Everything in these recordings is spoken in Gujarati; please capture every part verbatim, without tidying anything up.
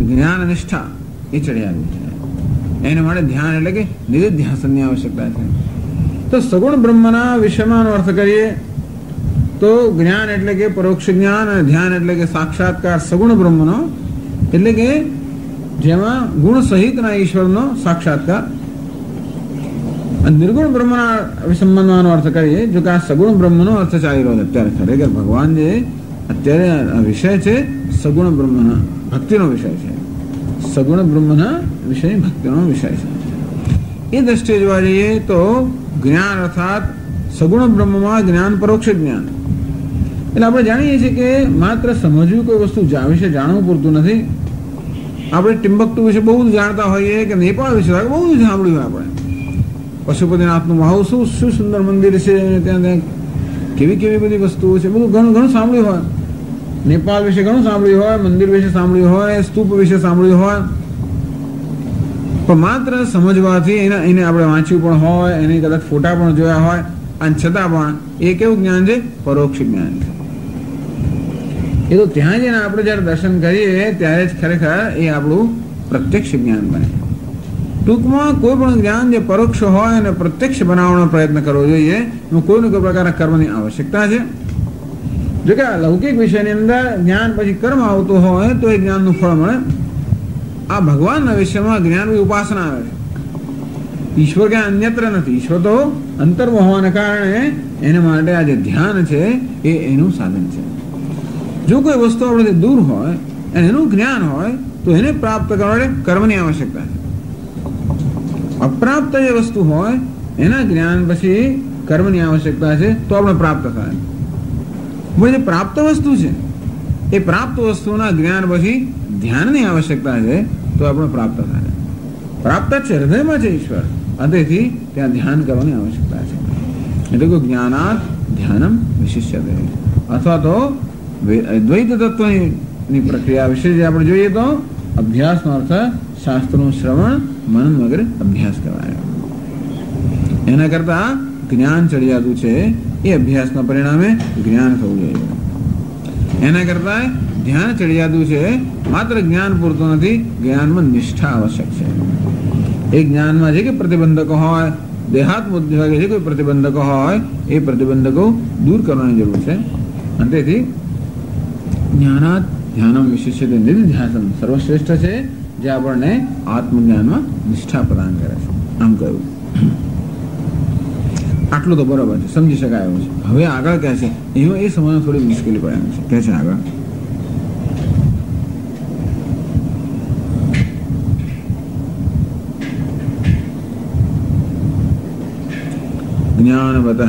જ્ઞાન નિષ્ઠા એ ચડિયાતું છે. એના માટે ધ્યાન એટલે કે નિધિધ્યાસનની આવશ્યકતા છે. તો સગુણ બ્રહ્મના વિષયમાં અર્થ કરીએ તો જ્ઞાન એટલે કે પરોક્ષ જ્ઞાન અને ધ્યાન એટલે કે સાક્ષાત્કાર સગુણ બ્રહ્મનો, એટલે કે જેમાં ગુણ સહિતના ઈશ્વરનો સાક્ષાત્કાર. નિર્ગુણ બ્રહ્મના સંબંધવાનો અર્થ કરીએ જો કે આ સગુણ બ્રહ્મનો અર્થ ચાલી રહ્યો છે અત્યારે. ખરેખર ભગવાન જે અત્યારે વિષય છે સગુણ બ્રહ્મના ભક્તિનો વિષય છે. સગુણ બ્રહ્મના વિષય ભક્તિનો વિષય છે. એ દ્રષ્ટિએ જોવા જઈએ તો જ્ઞાન અર્થાત સગુણ બ્રહ્મમાં જ્ઞાન પરોક્ષ જ્ઞાન. એટલે આપણે જાણીએ છીએ કે માત્ર સમજવું કોઈ વસ્તુ વિશે જાણવું પૂરતું નથી. આપણે ટિમ્બકટુ વિશે બહુ જાણતા હોઈએ કે નેપાળ વિશે બહુ સાંભળ્યું હોય. આપણે પશુપતિનાથનું મહાવ શું શું સુંદર મંદિર છે, ત્યાં ત્યાં કેવી કેવી બધી વસ્તુઓ છે, બધું ઘણું ઘણું સાંભળ્યું હોય. નેપાળ વિશે ઘણું સાંભળ્યું હોય, મંદિર વિશે સાંભળ્યું હોય, સ્તૂપ વિશે સાંભળ્યું હોય. પણ માત્ર સમજવાથી એને એને આપણે વાંચ્યું પણ હોય, એની કદાચ ફોટા પણ જોયા હોય, અને છતાં પણ એ કેવું જ્ઞાન છે? પરોક્ષ જ્ઞાન છે. એ તો ત્યાં જઈને આપણે જયારે દર્શન કરીએ ત્યારે જ ખરેખર એ આપણું પ્રત્યક્ષ જ્ઞાન બને. ટૂંકમાં કોઈ પણ જ્ઞાન જે પરોક્ષ હોય અને પ્રત્યક્ષ બનાવવાનો પ્રયત્ન કરવો જોઈએ. એમાં કોઈ ને કોઈ પ્રકારના કર્મની આવશ્યકતા છે. જો કે લૌકિક વિષયની અંદર જ્ઞાન પછી કર્મ આવતું હોય તો એ જ્ઞાનનું ફળ મળે. આ ભગવાનના વિષયમાં જ્ઞાનની ઉપાસના આવે છે. ઈશ્વર ક્યાં અન્યત્ર નથી. ઈશ્વર તો અંતરમાં હોવાને કારણે એના માટે આ જે ધ્યાન છે એ એનું સાધન છે. જો કોઈ વસ્તુ આપણાથી દૂર હોય અને એનું જ્ઞાન હોય તો એને પ્રાપ્ત કરવા માટે કર્મની આવશ્યકતા છે. અપ્રાપ્ત જે વસ્તુ હોય એના જ્ઞાન પછી કર્મની આવશ્યકતા છે તો આપણે પ્રાપ્ત થાય. જે પ્રાપ્ત વસ્તુ છે એ પ્રાપ્ત વસ્તુના જ્ઞાન પછી ધ્યાનની આવશ્યકતા છે તો આપણે પ્રાપ્ત થાય. પ્રાપ્ત છે હૃદયમાં છે ઈશ્વર, તેથી ત્યાં ધ્યાન કરવાની આવશ્યકતા છે. એટલે કે જ્ઞાનાત ધ્યાનમ વિશિષ્યતે, અથવા તો દ્વૈત તત્વની પ્રક્રિયા વિશે જે આપણે જોઈએ તો અભ્યાસનો અર્થ શાસ્ત્રનું શ્રવણ મનન વગેરે અભ્યાસ કરાય. એના કરતા જ્ઞાન ચડિયાતું છે એ અભ્યાસના પરિણામે જ્ઞાન થવું જોઈએ. એના કરતા ધ્યાન ચડિયાતું છે માત્ર જ્ઞાન પૂરતું નથી, જ્ઞાનમાં નિષ્ઠા આવશ્યક છે. એ જ્ઞાનમાં જે કે પ્રતિબંધકો હોય, દેહાત્મ બુદ્ધિ વગેરે જે કોઈ પ્રતિબંધકો હોય એ પ્રતિબંધકો દૂર કરવાની જરૂર છે. અને તેથી જ્ઞાનાત ધ્યાનમ વિશિષ્યતે નિધિધ્યાસન સર્વશ્રેષ્ઠ છે જે આપણને આત્મજ્ઞાનમાં નિષ્ઠા પ્રદાન કરે છે. આમ કહ્યું. આટલું તો બરાબર છે, સમજી શકાય એવું છે. હવે આગળ કહે છે એમાં એ સમયમાં થોડી મુશ્કેલી પડે છે. કહે છે આગળ જ્ઞાનવતઃ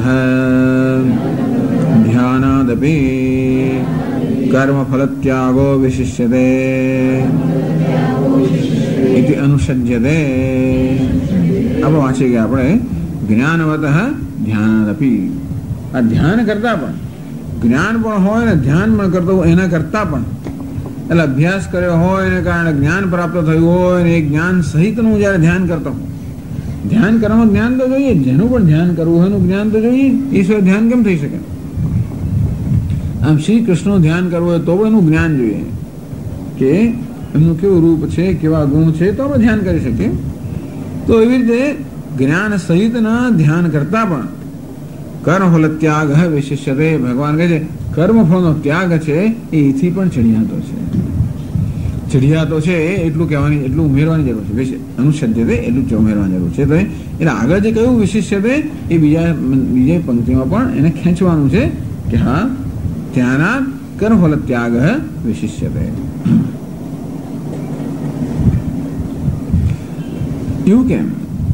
ધ્યાનાદપી કર્મફલત્યાગો વિશિષ્યતે ઇતિ અનુસજ્યતે. આપણે વાંચી ગયા આપણે જ્ઞાનવતઃ ધ્યાનાદપી. આ ધ્યાન કરતા પણ જ્ઞાન પણ હોય ને ધ્યાન પણ કરતો હોય એના કરતા પણ, એટલે અભ્યાસ કર્યો હોય એને કારણે જ્ઞાન પ્રાપ્ત થયું હોય ને એ જ્ઞાન સહિતનું જયારે ધ્યાન કરતો હોય, ધ્યાન કરવામાં જ્ઞાન તો જોઈએ. જેનું પણ ધ્યાન કરવું હોય એનું જ્ઞાન તો જોઈએ. ઈશ્વર ધ્યાન કેમ થઈ શકે? આમ શ્રી કૃષ્ણનું ધ્યાન કરવું હોય તો પણ એનું જ્ઞાન જોઈએ કે એમનું કેવું રૂપ છે, કેવા ગુણ છે, તો આપણે ધ્યાન કરી શકીએ. તો એવી રીતે જ્ઞાન સહિતના ધ્યાન કરતા પણ કર્મફલ ત્યાગ વિશિષ્યતે. ભગવાન કહે છે કર્મફળનો ત્યાગ છે એ એથી પણ ચડિયાતો છે. ચડિયાતો છે એટલું કહેવાની, એટલું ઉમેરવાની જરૂર છે. અનુસજ્યતે એટલું જ ઉમેરવાની જરૂર છે. તો એટલે આગળ જે કયું વિશિષ્યતે એ બીજા બીજા પંક્તિમાં પણ એને ખેંચવાનું છે કે હા ત્યાંના કર્મફલ ત્યાગ વિશિષ્યતે. એવું કેમ?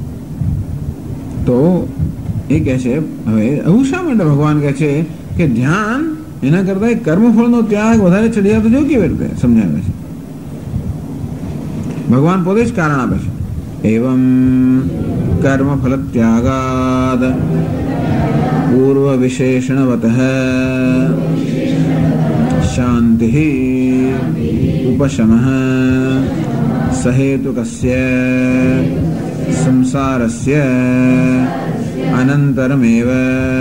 તો એ કહે છે હવે એવું શા માટે ભગવાન કહે છે કે ધ્યાન એના કરતા કર્મફળનો ત્યાગ વધારે ચડિયાતો જો કેવી રીતે સમજાવે છે? ભગવાન પોતે જ કારણ આપે છે. એવં કર્મફલ ત્યાગાદ પૂર્વ વિશેષણવત શાંતિ ઉપશમ સહેતુકસ્ય સંસારસ્ય અનંતરમેવ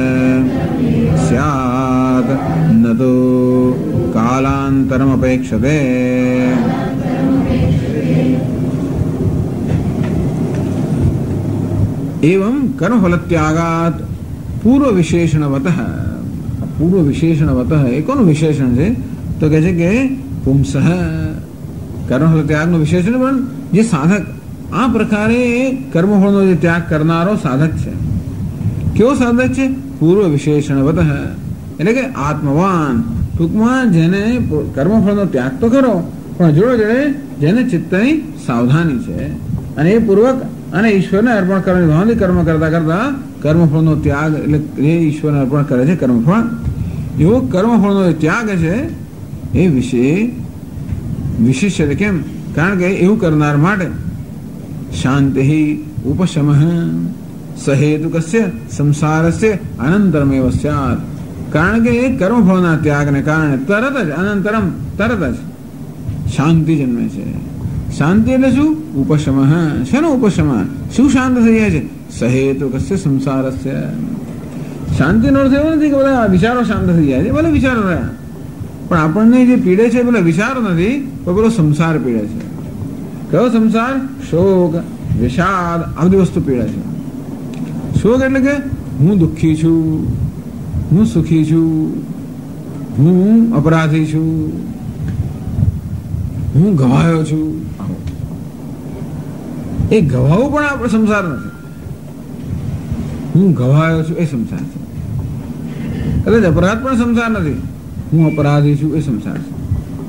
સ્યાત ન તો કાલાંતરમપેક્ષતે. एवं कर्मफल त्यागात पूर्व विशेषणवतः, पूर्व विशेषणवतः એ કોનું વિશેષણ છે? તો કહે છે કે પુંસઃ, કર્મફળ ત્યાગનું વિશેષણ પણ જે સાધક આ પ્રકારે કર્મફળનો જે ત્યાગ કરનારો સાધક છે. કેવો સાધક છે? પૂર્વ વિશેષણવતઃ, એટલે કે આત્મવાન. ટૂંકમાં જેને કર્મફળનો ત્યાગ તો કરો પણ જોડે જોડે જેને ચિત્તની સાવધાની છે અને એ પૂર્વક અને ઈશ્વરને અર્પણ કરવાની ભાવથી કર્મ કરતા કરતા કર્મફળનો ત્યાગ એટલે એ ઈશ્વરને અર્પણ કરે છે કર્મફળ. એવો કર્મફળનો ત્યાગ છે એ વિશે વિશિષ્ય છે. કેમ? કારણ કે એવું કરનાર માટે શાંતિ ઉપશમ સહેતુકસ્ય સંસારસ્ય અનંતરમેવ સ્યાત. કારણ કે એ કર્મફળના ત્યાગને કારણે તરત જ અનંતરમ તરત જ શાંતિ જન્મે છે. શાંતિ એટલે શું? ઉપશમ. શેનો ઉપશમ? શું શાંત થઈ જાય છે? સહેતુકસ્ય સંસારસ્ય. શાંતિનો અર્થ એવો નથી કે બધા વિચારો શાંત થઈ જાય છે. ભલે વિચારો રહ્યા પણ આપણને જે પીડે છે પેલા વિચારો નથી પણ પેલો સંસાર પીડે છે. કયો સંસાર? શોક, વિષાદ, આ બધી વસ્તુ પીડે છે. શોક એટલે કે હું દુઃખી છું, હું સુખી છું, હું અપરાધી છું, હું ગવાયો છું. એ ગવાવું પણ આપણે સંસાર નથી. હું ગવાયો છું એ સંસાર છે. કદાચ અપરાધ પણ સંસાર નથી. હું અપરાધી છું એ સંસાર છે.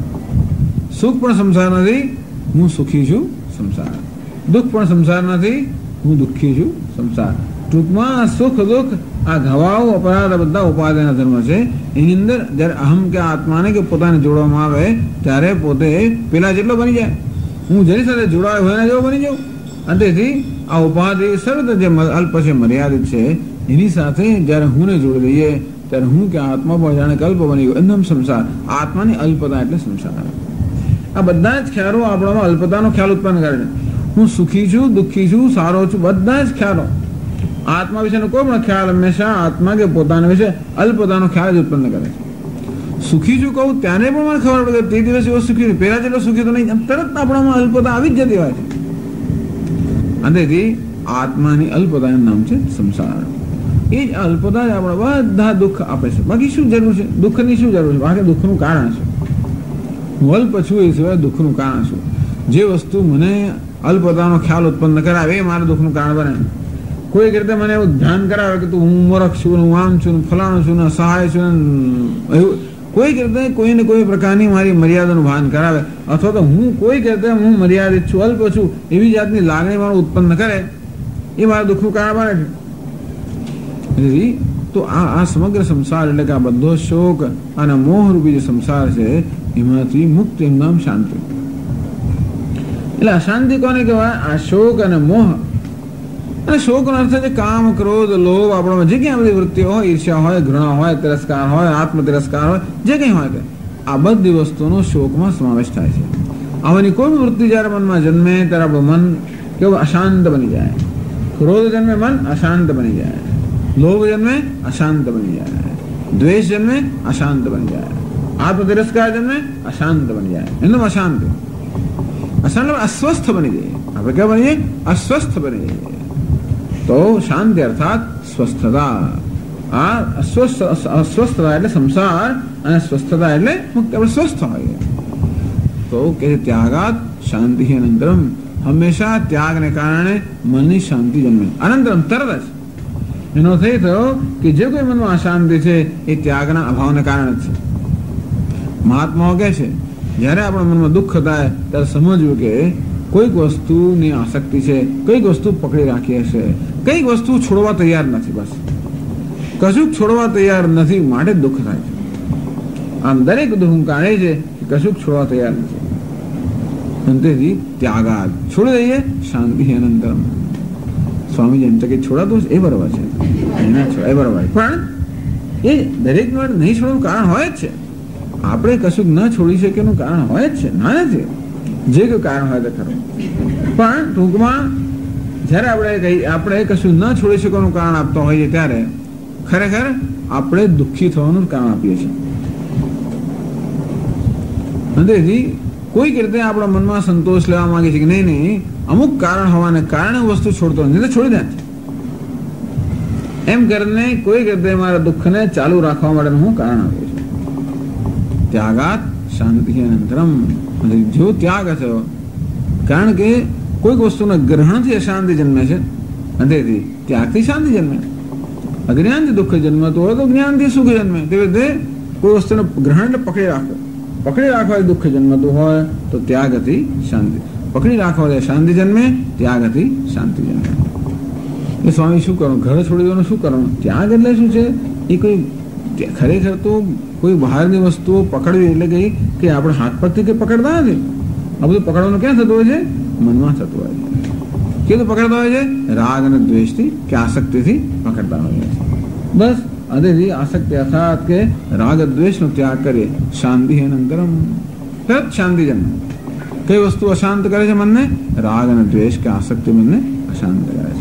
સુખ પણ સંસાર નથી. હું સુખી છું સંસાર. દુઃખ પણ સંસાર નથી. હું દુઃખી છું સંસાર. ટૂંકમાં સુખ દુઃખ આ ગવાઓ અપરાધ બધા ઉપાધિના ધર્મ છે. એની અંદર જયારે અહમ કે આત્માને કે પોતાને જોડવામાં આવે ત્યારે પોતે પેલા જેટલો બની જાય. હું જેની સાથે જોડાયો હોય એના જેવો બની જાઉં. અને તેથી આ ઉપાધિ સર્વ જે અલ્પ છે, મર્યાદિત છે, એની સાથે જયારે હું ને જોડી દઈએ ત્યારે હું કે આત્મા પણ જાણે કલ્પ બની ગયો. એમ સંસાર. આત્માની અલ્પતા એટલે સંસાર. આ બધા જ ખ્યાલો આપણામાં અલ્પતાનો ખ્યાલ ઉત્પન્ન કરે છે. હું સુખી છું, દુઃખી છું, સારો છું, બધા જ ખ્યાલો આત્મા વિશેનો કોઈ પણ ખ્યાલ હંમેશા આત્મા કે પોતાના વિશે અલ્પતાનો ખ્યાલ જ ઉત્પન્ન કરે છે. સુખી છું કહું ત્યારે પણ મને ખબર પડે કે તે દિવસ એવો સુખી પેલા જેટલો સુખી તો નહીં. તરત આપણામાં અલ્પતા આવી જ જતી હોય છે. અને તેથી આત્માની અલ્પતાનું નામ છે સંસાર. એ જ અલ્પતા જ આપણા બધા દુઃખ આપે છે. બાકી શું જરૂર છે? દુઃખની શું જરૂર છે? બાકી દુઃખનું કારણ છે. હું અલ્પ છું એ સિવાય દુઃખનું કારણ છું. જે વસ્તુ મને અલ્પતાનો ખ્યાલ ઉત્પન્ન કરાવે એ મારા દુઃખનું કારણ બને. કોઈ રીતે મને એવું ધ્યાન કરાવે કે તું હું મૂર્ખ છું, હું આમ છું, ફલાણું છું, ને સહાય છું, એવું કોઈક રીતે કોઈને કોઈ પ્રકારની મારી મર્યાદાનું ભાન કરાવે અથવા તો હું કોઈક રીતે હું મર્યાદિત છું, અલ્પ છું એવી જાતની લાગણી મારું ઉત્પન્ન કરે એ મારા દુઃખનું કારણ બને છે. તો આ આ સમગ્ર સંસાર એટલે કે આ બધો શોક અને મોહરૂપી જે સંસાર છે એમાંથી મુક્ત એમ નામ શાંતિ. એટલે અશાંતિ કોને કહેવાય? આ શોક અને મોહ. અને શોકનો અર્થ છે કામ, ક્રોધ, લોભ, આપણામાં જે ક્યાં બધી વૃત્તિઓ હોય, ઈર્ષ્યા હોય, ઘૃણા હોય, તિરસ્કાર હોય, આત્મ તિરસ્કાર હોય, જે કંઈ હોય કે આ બધી વસ્તુનો શોકમાં સમાવેશ થાય છે. આવાની કોઈ વૃત્તિ જ્યારે મનમાં જન્મે ત્યારે આપણું મન કેવું અશાંત બની જાય. ક્રોધ જન્મે મન અશાંત બની જાય. લોભ જન્મે અશાંત બની જાય. દ્વેષ જન્મે અશાંત બની જાય. આત્મ તિરસ્કાર જન્મે અશાંત બની જાય. એનું અશાંત અશાંત અસ્વસ્થ બની જાય. આપણે ક્યાં બની જાય? અસ્વસ્થ બની જાય. તો શાંતિ અર્થાત સ્વસ્થતા. આ અસ્વસ્થ અસ્વસ્થતા એટલે સંસાર અને સ્વસ્થતા એટલે મુક્ત. આપણે સ્વસ્થ હોઈએ તો કે ત્યાગાત શાંતિ અનંતરમ. હંમેશા ત્યાગને કારણે મનની શાંતિ જન્મે. અનંતરમ તરત જ એનો થઈ થયો કે જે કોઈ મનમાં અશાંતિ છે એ ત્યાગના અભાવને કારણે જ છે. મહાત્માઓ કહે છે જ્યારે આપણા મનમાં દુઃખ થાય ત્યારે સમજવું કે કોઈક વસ્તુની આસક્તિ છે, કઈક વસ્તુ પકડી રાખી હશે, કઈક વસ્તુ છોડવા તૈયાર નથી. બસ કશુંક છોડવા તૈયાર નથી માટે દુઃખ થાય છે. આમ દરેક દુઃખ કાઢે છે કે કશુંક છોડવા તૈયાર નથી. અંતેથી ત્યાગાત છોડી દઈએ શાંતિ અનંતરમ. સ્વામીજી એમ તો કે છોડાતું એ બરાબર છે, એના છોડાય બરાબર, પણ એ દરેક વાર નહીં છોડવાનું કારણ હોય જ છે. આપણે કશુંક ન છોડી શકીએ એનું કારણ હોય જ છે. ના નથી જે કોઈ કારણ હોય તો ખરું, પણ ટૂંકમાં જ્યારે આપણે કઈ આપણે કશું ન છોડી શકવાનું કારણ આપતા હોઈએ ત્યારે ખરેખર આપણે દુઃખી થવાનું કારણ આપીએ છીએ. તેથી કોઈક રીતે આપણા મનમાં સંતોષ લેવા માંગે છે કે નહીં નહીં અમુક કારણ હોવાને કારણે વસ્તુ છોડતો નથી તો છોડી દે. એમ કરીને કોઈ રીતે મારા દુઃખને ચાલુ રાખવા માટેનું હું કારણ આપું છું. ત્યાગાત શાંતિ અનંતરમ. જો ત્યાગ થયો, કારણ કે કોઈક વસ્તુના ગ્રહણથી અશાંતિ જન્મે છે અને તેથી ત્યાગથી શાંતિ જન્મે. અજ્ઞાનથી દુઃખ જન્મતું હોય તો જ્ઞાનથી સુખ જન્મે. તે રીતે કોઈ વસ્તુને ગ્રહણ એટલે પકડી રાખો, પકડી રાખવાથી દુઃખ જન્મતું હોય તો ત્યાગથી શાંતિ, પકડી રાખવાથી શાંતિ જન્મે, ત્યાગથી શાંતિ જન્મે. એ સ્વામી શું કરવું, ઘર છોડી દેવાનું શું કરવાનું? ત્યાગ એટલે શું છે? એ કોઈ ખરેખર તો કોઈ બહારની વસ્તુઓ પકડવી એટલે કઈ કે આપણે હાથ પગથી કે પકડતા નથી. આ બધું પકડવાનું ક્યાં થતું હોય છે? મનમાં થતું હોય છે. કેવું પકડતા હોય છે? રાગ અને દ્વેષથી કે આસક્તિથી પકડતા હોય છે. બસ અદેથી આસક્તિ અર્થાત કે રાગ દ્વેષનો ત્યાગ કરીએ, શાંતિ અનંતરમ, તરત શાંતિ જન્મે. કઈ વસ્તુ અશાંત કરે છે મનને? રાગ અને દ્વેષ કે આસક્તિ મનને અશાંત કરે છે.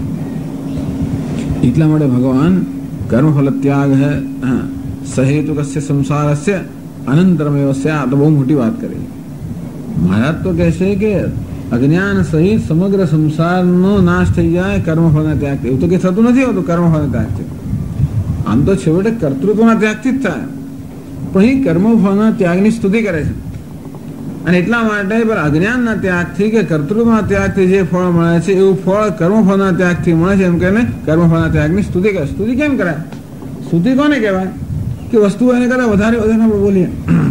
એટલા માટે ભગવાન કર્મફલ ત્યાગ હે સહેતુકસ્ય સંસારસ્ય અનંતરમેવ સ્યાત. બહુ મોટી વાત કરી. મહારાજ તો કહે છે કે અજ્ઞાન સહિત સમગ્ર સંસારનો નાશ થઈ જાય કર્મફળના ત્યાગથી. એવું તો કઈ થતું નથી હોતું કર્મફળના ત્યાગથી. આમ તો છેવટે કર્તૃત્વના ત્યાગથી જ થાય, પણ એ કર્મફળના ત્યાગની સ્તુતિ કરે છે. અને એટલા માટે અજ્ઞાનના ત્યાગથી કે કર્તૃત્વના ત્યાગથી જે ફળ મળે છે એવું ફળ કર્મફળના ત્યાગથી મળે છે. એમ કહીને કર્મફળના ત્યાગની સ્તુતિ કરે. સ્તુતિ કેમ કરાય? સ્તુતિ કોને કહેવાય? કે વસ્તુ એને કરતા વધારે વધારે આપણે બોલીએ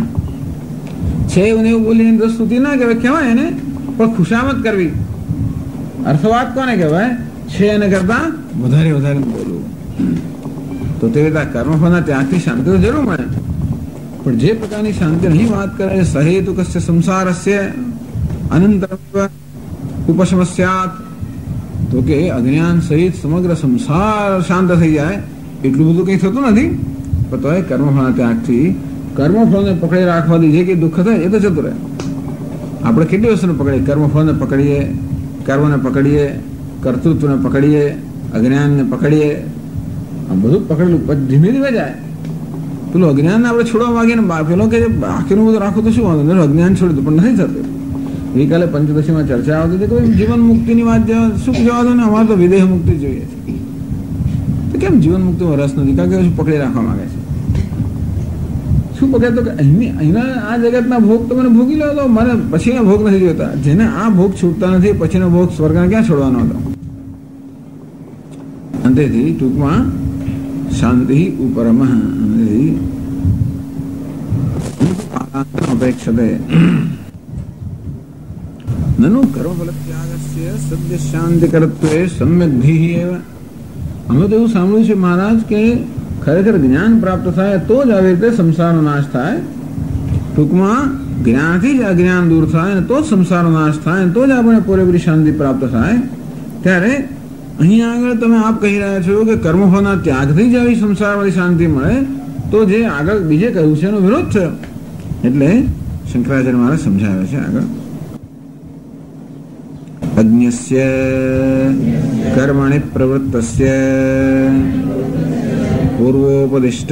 છે એવું એવું બોલીએ તો સ્તુતિ ના કહેવાય. કહેવાય એને, પણ ખુશામત કરવી. અર્થવાદ કોને કહેવાય? છે એને કરતા વધારે વધારે બોલવું. તો તે રીતે કર્મફળના ત્યાગથી શાંતિ તો જરૂર મળે, પણ જે પ્રકારની શાંતિ અહીં વાત કરે છે સહેતુકસ્ય સંસારસ્ય અનંતરમ ઉપશમસ્યાત, તો કે અજ્ઞાન સહિત સમગ્ર સંસાર શાંત થઈ જાય એટલું બધું કંઈ થતું નથી. પણ તો એ કર્મફળના ત્યાગથી કર્મફળને પકડી રાખવાથી જે કંઈ દુઃખ થાય એ તો જતું રહે. આપણે કેટલી વસ્તુને પકડીએ? કર્મફળને પકડીએ, કર્મને પકડીએ, કર્તૃત્વને પકડીએ, અજ્ઞાનને પકડીએ. આ બધું પકડેલું ધીમે ધીમે જાય. પેલું અજ્ઞાનને આપણે છોડવા માંગીએ ને પેલો કે બાકીનું બધું રાખો તો શું વાંધો? અજ્ઞાન છોડી દો, પણ નથી થતું. ગઈકાલે પંચદશીમાં ચર્ચા આવતી હતી કે જીવન મુક્તિની વાત જવા સુખ જવા દો ને, અમારે તો વિદેહ મુક્તિ જોઈએ છે. તો કેમ જીવન મુક્તિમાં રસ નથી? કારણ કે શું પકડી રાખવા માંગે છે? શું પકડે? તો કે અહીંના આ જગતના ભોગ તો મને ભોગી લો, તો મને પછીના ભોગ નથી જોતા. જેને આ ભોગ છૂટતા નથી પછીનો ભોગ સ્વર્ગને ક્યાં છોડવાનો હતો? અંતેથી ટૂંકમાં શાંતિ ઉપરમ અપેક્ષતે નનુ કર્મફલ ત્યાગસ્ય સદ્ય શાંતિ કરત્વે સમ્યક ધીઃ એવ. અમે તો એવું સાંભળ્યું છે મહારાજ કે ખરેખર જ્ઞાન પ્રાપ્ત થાય તો જ આવી રીતે સંસારનો નાશ થાય. ટૂંકમાં જ્ઞાનથી જ અજ્ઞાન દૂર થાય ને તો જ સંસારનો નાશ થાય, તો જ આપણે પૂરેપૂરી શાંતિ પ્રાપ્ત થાય. ત્યારે અહીંયા આગળ તમે આપ કહી રહ્યા છો કે કર્મફળના ત્યાગથી જ આવી સંસારવાળી શાંતિ મળે, તો જે આગળ બીજે કહ્યું છે એનો વિરોધ થયો. એટલે શંકરાચાર્ય મહારાજ સમજાવે છે આગળ અજ્ઞસ્ય કર્મણિ પ્રવૃત્તસ્ય પૂર્વોપદિષ્ટ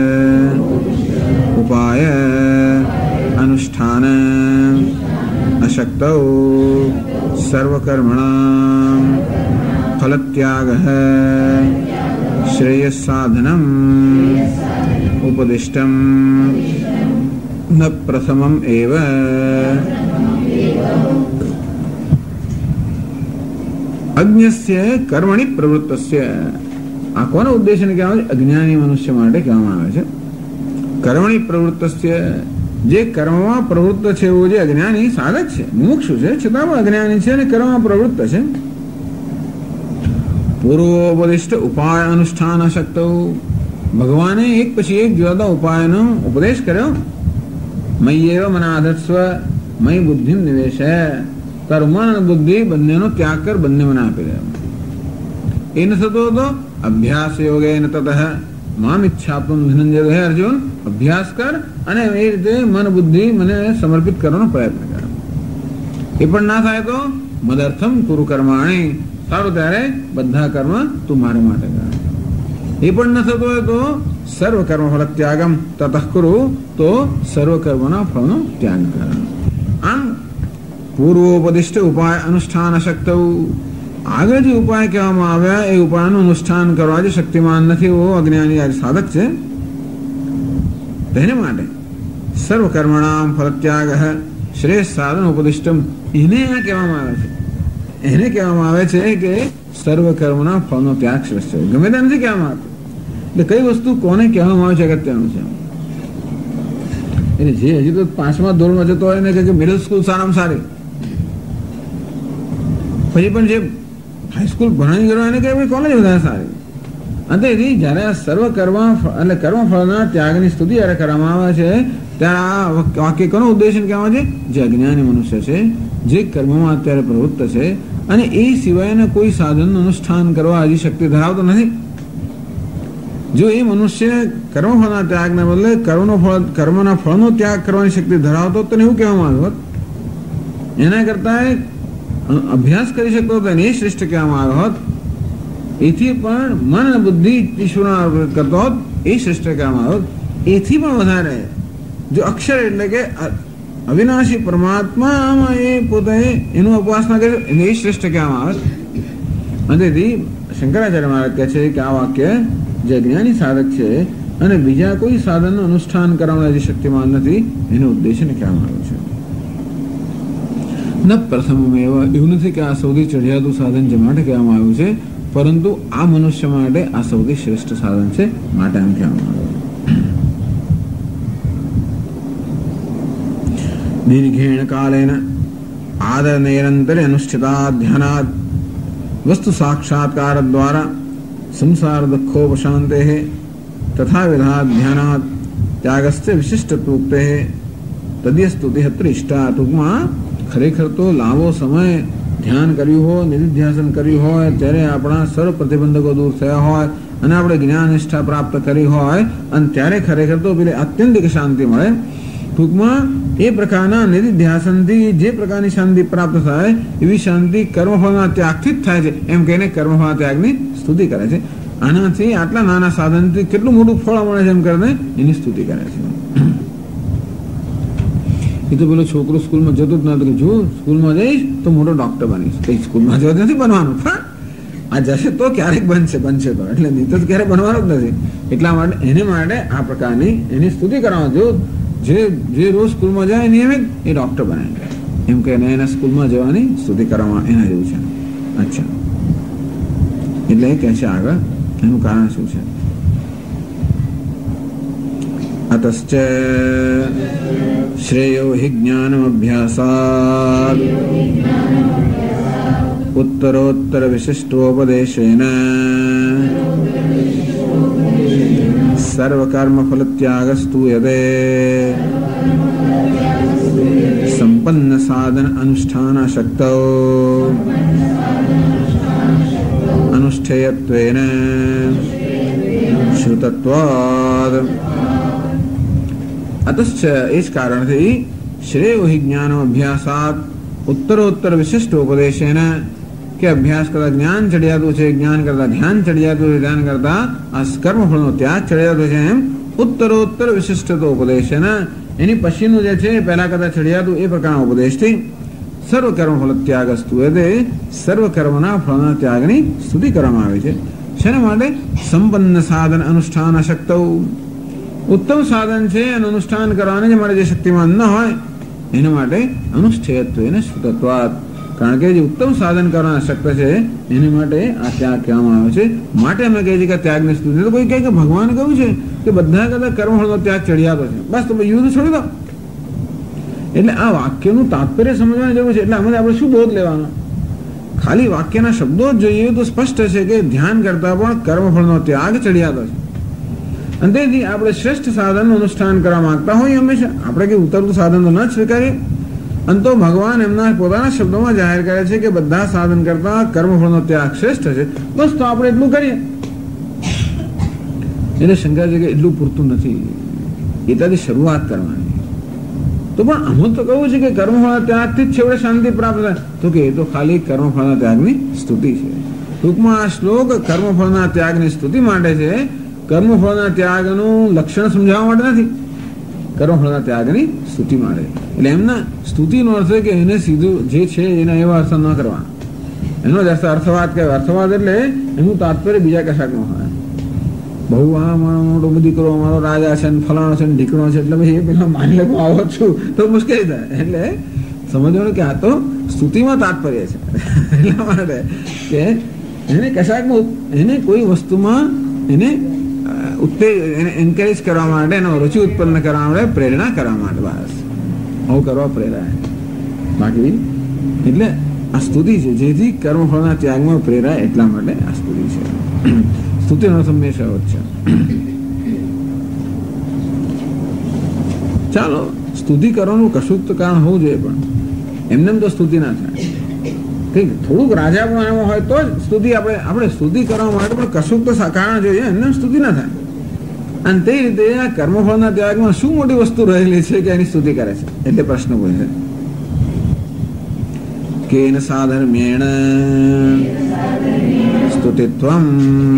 ઉપાય અનુષ્ઠાન અશક્તૌ સર્વકર્મણાં ફલત્યાગ શ્રેયસાધનમ ઉપદિષ્ટમ ન પ્રથમમ એવ. અજ્ઞસ્ય કર્મણિ પ્રવૃત્તસ્ય. આ કોના ઉદ્દેશને કહેવામાં આવે છે? અજ્ઞાની મનુષ્ય માટે કહેવામાં આવે છે. કર્મણિ પ્રવૃત્તસ્ય, જે કર્મમાં પ્રવૃત્ત છે એવો જે અજ્ઞાની સાધક છે, મુમુક્ષુ છે, છતાં પણ અજ્ઞાની છે અને કર્મમાં પ્રવૃત્ત છે. પૂર્વોપદિષ્ટ ઉપાય અનુષ્ઠાન અશક્ત. ભગવાને એક પછી એક જુદા ઉપાયનો ઉપદેશ કર્યો. મય્યેવ મનાધત્સ્વ મય બુદ્ધિ નિવેશ. તારું મન અને બુદ્ધિ બંનેનો ત્યાગ કર, બંને મને આપી દે. એ ન થતો હતો અભ્યાસ યોગેન તતઃ મામ ઈચ્છાપમ ધનંજય. હે અર્જુન, અભ્યાસ કર અને એ રીતે મન બુદ્ધિ મને સમર્પિત કરવાનો પ્રયત્ન કર. એ પણ ના થાય તો મદર્થમ કુરુ કર્માણી. સારું, ત્યારે બધા કર્મ તું મારે માટે કર. એ પણ ન થતો હોય તો સર્વ કર્મ ફળ ત્યાગમ તતઃ કુરુ. તો સર્વ કર્મના ફળનો ત્યાગ કર. આમ પૂર્વોપદિષ્ટ ઉપાય અનુષ્ઠાન અશક્ત. આગળ જે ઉપાય કહેવામાં આવ્યા એ ઉપાયનું અનુષ્ઠાન કરવા જે શક્તિમાન નથી એવો અજ્ઞાની આ સાધક છે તેને માટે સર્વકર્મણામ ફલત્યાગ શ્રેષ્ઠ સાધન ઉપદિષ્ટમ એને આ કહેવામાં આવે છે. એને કહેવામાં આવે છે કે સર્વકર્મના ફળનો ત્યાગ શ્રેષ્ઠ છે. ગમે તે નથી કહેવામાં આવતું. એટલે કઈ વસ્તુ કોને કહેવામાં આવે છે અગત્યનું છે. એટલે જે હજી તો પાંચમા ધોરણમાં જતો હોય ને કે મિડલ સ્કૂલ સારામાં સારી, પછી પણ જે હાઈસ્કૂલ ભણવાની કરવા એને કે કોલેજ વધારે સારી. અંતેથી જયારે આ સર્વ કર્મ એટલે કર્મફળના ત્યાગની સ્તુતિ જયારે કરવામાં આવે છે ત્યારે આ વાક્ય કોનો ઉદ્દેશ કહેવામાં છે? જે અજ્ઞાની મનુષ્ય છે, જે કર્મમાં અત્યારે પ્રવૃત્ત છે અને એ સિવાયના કોઈ સાધનનું અનુષ્ઠાન કરવા હજી શક્તિ ધરાવતો નથી. જો એ મનુષ્ય કર્મફળના ત્યાગના બદલે કર્મનો ફળ કર્મના ફળનો ત્યાગ કરવાની શક્તિ ધરાવતો તો એવું કહેવામાં આવ્યું હોત. એના કરતા અભ્યાસ કરી શકતો હતો એને શ્રેષ્ઠ કહેવામાં આવ્યો હોત. એથી પણ મન અને બુદ્ધિ ઈશ્વર કરતો હોત એ શ્રેષ્ઠ કહેવામાં આવ્યો. એથી પણ વધારે જો અક્ષર એટલે કે અવિનાશી પરમાત્મામાં એ પોતે એનું ઉપાસના કરે એને એ શ્રેષ્ઠ કહેવામાં આવે. અંતેથી શંકરાચાર્ય મહારાજ કહે છે કે આ વાક્ય જે જ્ઞાની સાધક છે અને બીજા કોઈ સાધનનું અનુષ્ઠાન કરવાના જે શક્તિમાન નથી એનો ઉદ્દેશ્ય કહેવામાં આવ્યો છે. ન પ્રથમ એવું નથી કે આ સૌથી ચઢિયાતું સાધન જે માટે કહેવામાં આવ્યું છે, પરંતુ આ મનુષ્ય માટે આ સૌથી શ્રેષ્ઠ સાધન છે માટે આમ કહેવામાં આવ્યું. દીર્ઘેણ કાલેન આદર નિરંતરે અનુષ્ઠિતા ધ્યાનાદ વસ્તુ સાક્ષાત્કાર દ્વારા સંસાર દુઃખોપશાંતે તથા વિધા ધ્યાનાદ ત્યાગસ્ય વિશિષ્ટત્વોક્તે તદ્યસ્તુતિ અત્ર ઇષ્ટા. ટૂંકમાં ખરેખર તો લાંબો સમય ધ્યાન કર્યું હોય, નિધિધ્યાસન કર્યું હોય, ત્યારે આપણા સર્વ પ્રતિબંધકો દૂર થયા હોય અને આપણે જ્ઞાન નિષ્ઠા પ્રાપ્ત કરી હોય અને ત્યારે ખરેખર તો પેલી આત્યંતિક શાંતિ મળે. ટૂંકમાં એ પ્રકારના નિધિધ્યાસનથી જે પ્રકારની શાંતિ પ્રાપ્ત થાય એવી શાંતિ કર્મફળના ત્યાગથી જ થાય છે એમ કહીને કર્મફળના ત્યાગની સ્તુતિ કરે છે. આનાથી આટલા નાના સાધનથી કેટલું મોટું ફળ મળે છે એમ કરીને એની સ્તુતિ કરે છે. એ તો પેલો છોકરો સ્કૂલમાં જતો જ નતો કે જો સ્કૂલમાં જઈશ તો મોટો ડોક્ટર બનીશ. કઈ સ્કૂલમાં જતો નથી બનવાનું, પણ આ જશે તો ક્યારેક બનશે બનશે તો એટલે નહીં તો ક્યારેક બનવાનું જ નથી. એટલા માટે એને માટે આ પ્રકારની એની સ્તુતિ કરવાનું. જો જે જે રોજ સ્કૂલમાં જાય નિયમિત એ ડોક્ટર બને એમ કે એના સ્કૂલમાં જવાની સ્તુતિ કરવામાં એના જેવું છે. અચ્છા, એટલે એ કહે છે આગળ એનું કારણ શું છે? અતશ્ચ શ્રેયો હિ જ્ઞાનમ અભ્યાસાદ ઉત્તરોત્તર વિશિષ્ટોપદેશેન સર્વકર્મ ફલત્યાગસ્તુ યદે સંપન્ન સાધન અનુષ્ઠાન શક્તો અનુષ્ઠેયત્વેન શ્રુતત્વાદ. અતશ્ચ એ જ કારણથી શ્રેયો હિ જ્ઞાનમ અભ્યાસાત ઉત્તરોત્તર વિશિષ્ટોપદેશેન કે અભ્યાસ કરતા જ્ઞાન ચડિયાતું છે, જ્ઞાન કરતા ધ્યાન ચડિયાતું છે, ધ્યાન કરતા આ કર્મફળનો ત્યાગ ચડિયાતો છે એમ ઉત્તરોત્તર વિશિષ્ટતો ઉપદેશ છે ને એની પછીનું જે છે પહેલા કરતા ચડિયાતું એ પ્રકારના ઉપદેશથી સર્વ કર્મ ફળ ત્યાગ અસ્તુ એટલે સર્વ કર્મના ફળના ત્યાગની સ્તુતિ કરવામાં આવે છે. શેના માટે? સંપન્ન સાધન અનુષ્ઠાન અશક્ત. ઉત્તમ સાધન છે અને અનુષ્ઠાન કરવાને જે માટે જે શક્તિમાન ન હોય એના માટે અનુષ્ઠેયત્વ એને શ્રુતત્વાદ. કારણ કે જે ઉત્તમ સાધન કરવાના શક્ત છે એની માટે આ ત્યાગ કહેવામાં આવે છે. માટે અમે કહીએ છીએ કે ત્યાગની સ્તુતિ. તો કોઈ કહે કે ભગવાન કહ્યું છે કે બધા કરતા કર્મફળનો ત્યાગ ચડિયાતો છે, બસ તો યુદ્ધ છોડી દો. એટલે આ વાક્યનું તાત્પર્ય સમજવાની જરૂર છે. એટલે આમાં આપણે શું બોધ લેવાનો? ખાલી વાક્યના શબ્દો જ જોઈએ તો સ્પષ્ટ છે કે ધ્યાન કરતા પણ કર્મફળનો ત્યાગ ચડિયાતો છે. અને તેથી આપણે શ્રેષ્ઠ સાધનનું અનુષ્ઠાન કરવા માંગતા હોઈએ હંમેશા. આપણે કે ઉતરતું સાધન તો ન જ સ્વીકારીએ. અને તો ભગવાન એમના પોતાના શબ્દોમાં જાહેર કરે છે કે બધા સાધન કરતા કર્મફળનો ત્યાગ શ્રેષ્ઠ છે, બસ તો આપણે એટલું કરીએ. એટલે શંકર છે કે એટલું પૂરતું નથી, એતાથી શરૂઆત કરવાની. તો પણ અમુક તો કહું છે કે કર્મફળના ત્યાગથી જ છેવટે શાંતિ પ્રાપ્ત થાય. તો કે એ તો ખાલી કર્મફળના ત્યાગની સ્તુતિ છે. ટૂંકમાં આ શ્લોક કર્મફળના ત્યાગની સ્તુતિ માટે છે, કર્મફળના ત્યાગનું લક્ષણ સમજાવવા માટે નથી, કર્મફળના ત્યાગની સ્તુતિ માટે. એટલે એમના સ્તુતિનો અર્થ કે એને સીધું જે છે એના એવા અર્થ ન કરવા. એનો જ અર્થ અર્થવાદ કહેવાય. અર્થવાદ એટલે એનું તાત્પર્ય બીજા કશાકનું હોય. બહુ આ મોટો દીકરો અમારો રાજા છે ને ફલાણો છે ને ઢીકણો છે એટલે પછી એ પેલા માની લે હું આવો છું તો મુશ્કેલી થાય. એટલે સમજવાનું કે આ તો સ્તુતિમાં તાત્પર્ય છે એટલા માટે કે એને કશાકમાં એને કોઈ વસ્તુમાં એને ઉત્તેજ એને એન્કરેજ કરવા માટે એનો રુચિ ઉત્પન્ન કરવા માટે પ્રેરણા કરવા માટે બસ આવું કરવા પ્રેરાય. બાકી એટલે આ સ્તુતિ છે જેથી કર્મફળના ત્યાગમાં પ્રેરાય એટલા માટે આ સ્તુતિ છે. સ્તુતિનો હંમેશા અર્થ છે. ચાલો સ્તુતિ કરવાનું કશુંક તો કારણ હોવું જોઈએ પણ એમને તો સ્તુતિ ના થાય. ઠીક થોડુંક રાજા પણ એમાં હોય તો જ સ્તુતિ આપણે આપણે સ્તુતિ કરવા માટે પણ કશુંક તો કારણ જોઈએ એમને સ્તુતિ ના થાય. અને તે રીતે આ કર્મફળના ત્યાગમાં શું મોટી વસ્તુ રહેલી છે કે એની સ્તુતિ કરે છે. એટલે પ્રશ્ન પૂછે કેન સાધર્મેણ સ્તુતિત્વમ.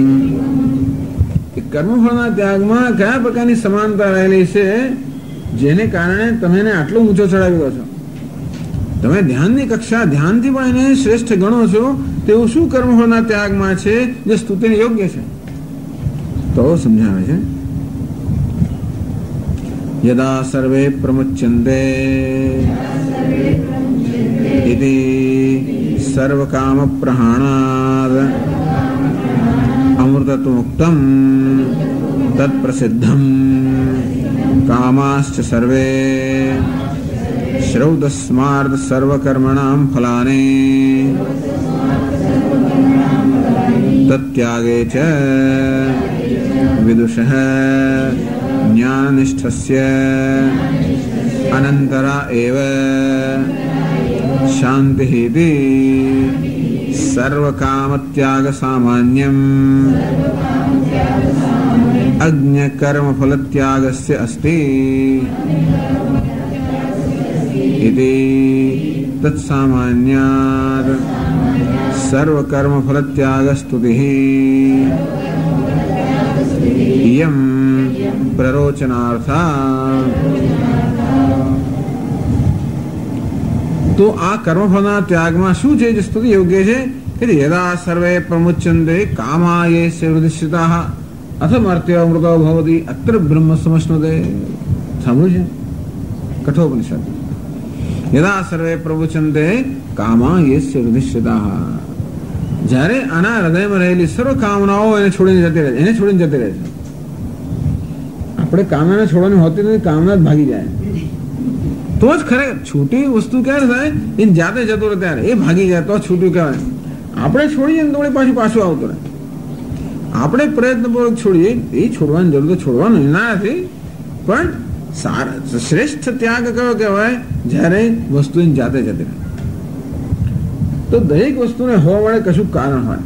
કર્મફળના ત્યાગમાં કયા પ્રકારની સમાનતા રહેલી છે જેને કારણે તમે એને આટલો ઊંચો ચડાવી દો છો. તમે ધ્યાનની કક્ષા ધ્યાનથી પણ એને શ્રેષ્ઠ ગણો છો તેવું શું કર્મફળના ત્યાગમાં છે જે સ્તુતિને યોગ્ય છે. તો સમજાવે છે યદા સર્વે પ્રમુચ્યન્તે ઇતિ સર્વકામ પ્રહાણાદ અમૃતત્વમુક્તમ તત્પ્રસિદ્ધમ કામાશ્ચ સર્વે શ્રૌતસ્માર્થ સર્વકર્મણાં ફલાની તત્યાગે ચ વિદુષઃ જ્ઞાનનિષ્ઠસ્ય અનંતરા એવ શાંતિહિતિ સર્વકામત્યાગ સામાન્યમ અજ્ઞકર્મફલત્યાગસ્ય અસ્તિ ઇતિ તત્સામાન્યાદ સર્વકર્મફલત્યાગસ્તુતિઃ ઇયં પ્રરોચનાર્થા. તો આ કર્મફળના ત્યાગમાં શું છે જે સ્તુતિ યોગ્ય છે કે યદા સર્વે પ્રમુચ્યન્તે કામાયેસ્ય હૃદિશ્રિતાઃ અથમર્ત્ય અમૃતો ભવતિ અત્ર બ્રહ્મ સમશ્નુતે. સાંભળ્યું છે કઠોપનિષદ. યદા સર્વે પ્રમુચ્યન્તે કામાયેસ્ય હૃદિશ્રિતાઃ. જ્યારે આના હૃદયમાં રહેલી સર્વ કામનાઓ એને છોડીને જતી રહે એને છોડીને જતી રહે છે. આપણે કામનાને છોડવાની હોતી નથી, કામના જ ભાગી જાય તો જ ખરે છૂટી વસ્તુ ક્યારે થાય એ જાતે જતો રહે ત્યારે એ ભાગી જાય તો છૂટ્યું કહેવાય. આપણે છોડીએ ને તો પાછું પાછું આવતું રહે. આપણે પ્રયત્નપૂર્વક છોડીએ એ છોડવાની જરૂર તો છોડવાનું ના નથી પણ સારા શ્રેષ્ઠ ત્યાગ કયો કહેવાય જ્યારે વસ્તુ એની જાતે જતી રહે. તો દરેક વસ્તુને હોવા વડે કશું કારણ હોય.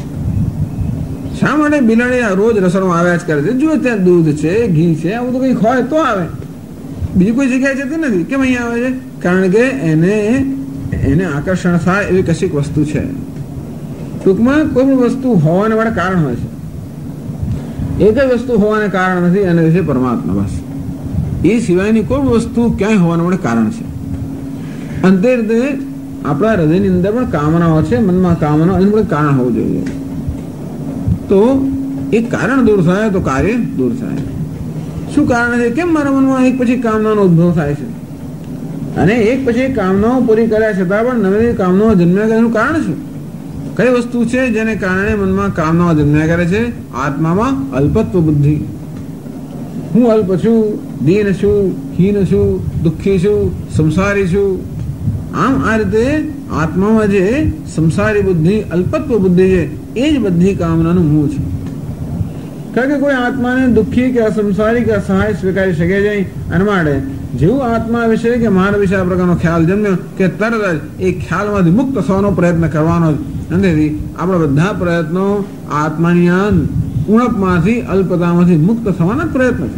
શા માટે બિલાડી રોજ રસોડમાં આવ્યા જ કરે છે? જો ત્યાં દૂધ છે ઘી છે આવું તો કંઈક હોય તો આવે, બીજી કોઈ જગ્યાએ જતી નથી. કેમ અહીંયા આવે છે? કારણ કે એને એને આકર્ષણ થાય એવી કશીક વસ્તુ છે. ટૂંકમાં કોઈ પણ વસ્તુ હોવાને માટે કારણ હોય છે. એક જ વસ્તુ હોવાને કારણ નથી અને છે પરમાત્મા. બસ એ સિવાયની કોઈ વસ્તુ ક્યાંય હોવાને માટે કારણ છે. અંતે રીતે આપણા હૃદયની અંદર પણ કામનાઓ છે, મનમાં કામનાઓ એનું પણ કારણ હોવું જોઈએ. તો એ કારણ દૂર થાય તો કાર્ય દૂર થાય. શું કારણ છે? કેમ મારા મનમાં એક પછી કામનાનો ઉદ્ભવ થાય છે અને એક પછી કામનાઓ પૂરી કર્યા છતાં પણ નવી કામનાઓ જન્મ્યા કરે? એનું કારણ શું? કઈ વસ્તુ છે જેને કારણે મનમાં કામનાઓ જન્મ્યા કરે છે? આત્મામાં અલ્પત્વ બુદ્ધિ. હું અલ્પ છું, દીન છું, હીન છું, દુઃખી છું, સંસારી છું. આમ આ રીતે આત્મામાં જે સંસારી બુદ્ધિ અલ્પત્વ બુદ્ધિ છે એ જ બધી કામનાનું મૂળ છે. કારણ કે કોઈ આત્માને દુઃખી કે અસંસારી કે અસહાય સ્વીકારી શકે છે અને માટે જેવું આત્મા વિશે કે મારા વિશે આ પ્રકારનો ખ્યાલ જન્મ્યો કે તરત જ એ ખ્યાલમાંથી મુક્ત થવાનો પ્રયત્ન કરવાનો જ. અને આપણા બધા પ્રયત્નો આત્માની આ ઉણપમાંથી અલ્પતામાંથી મુક્ત થવાના પ્રયત્ન છે.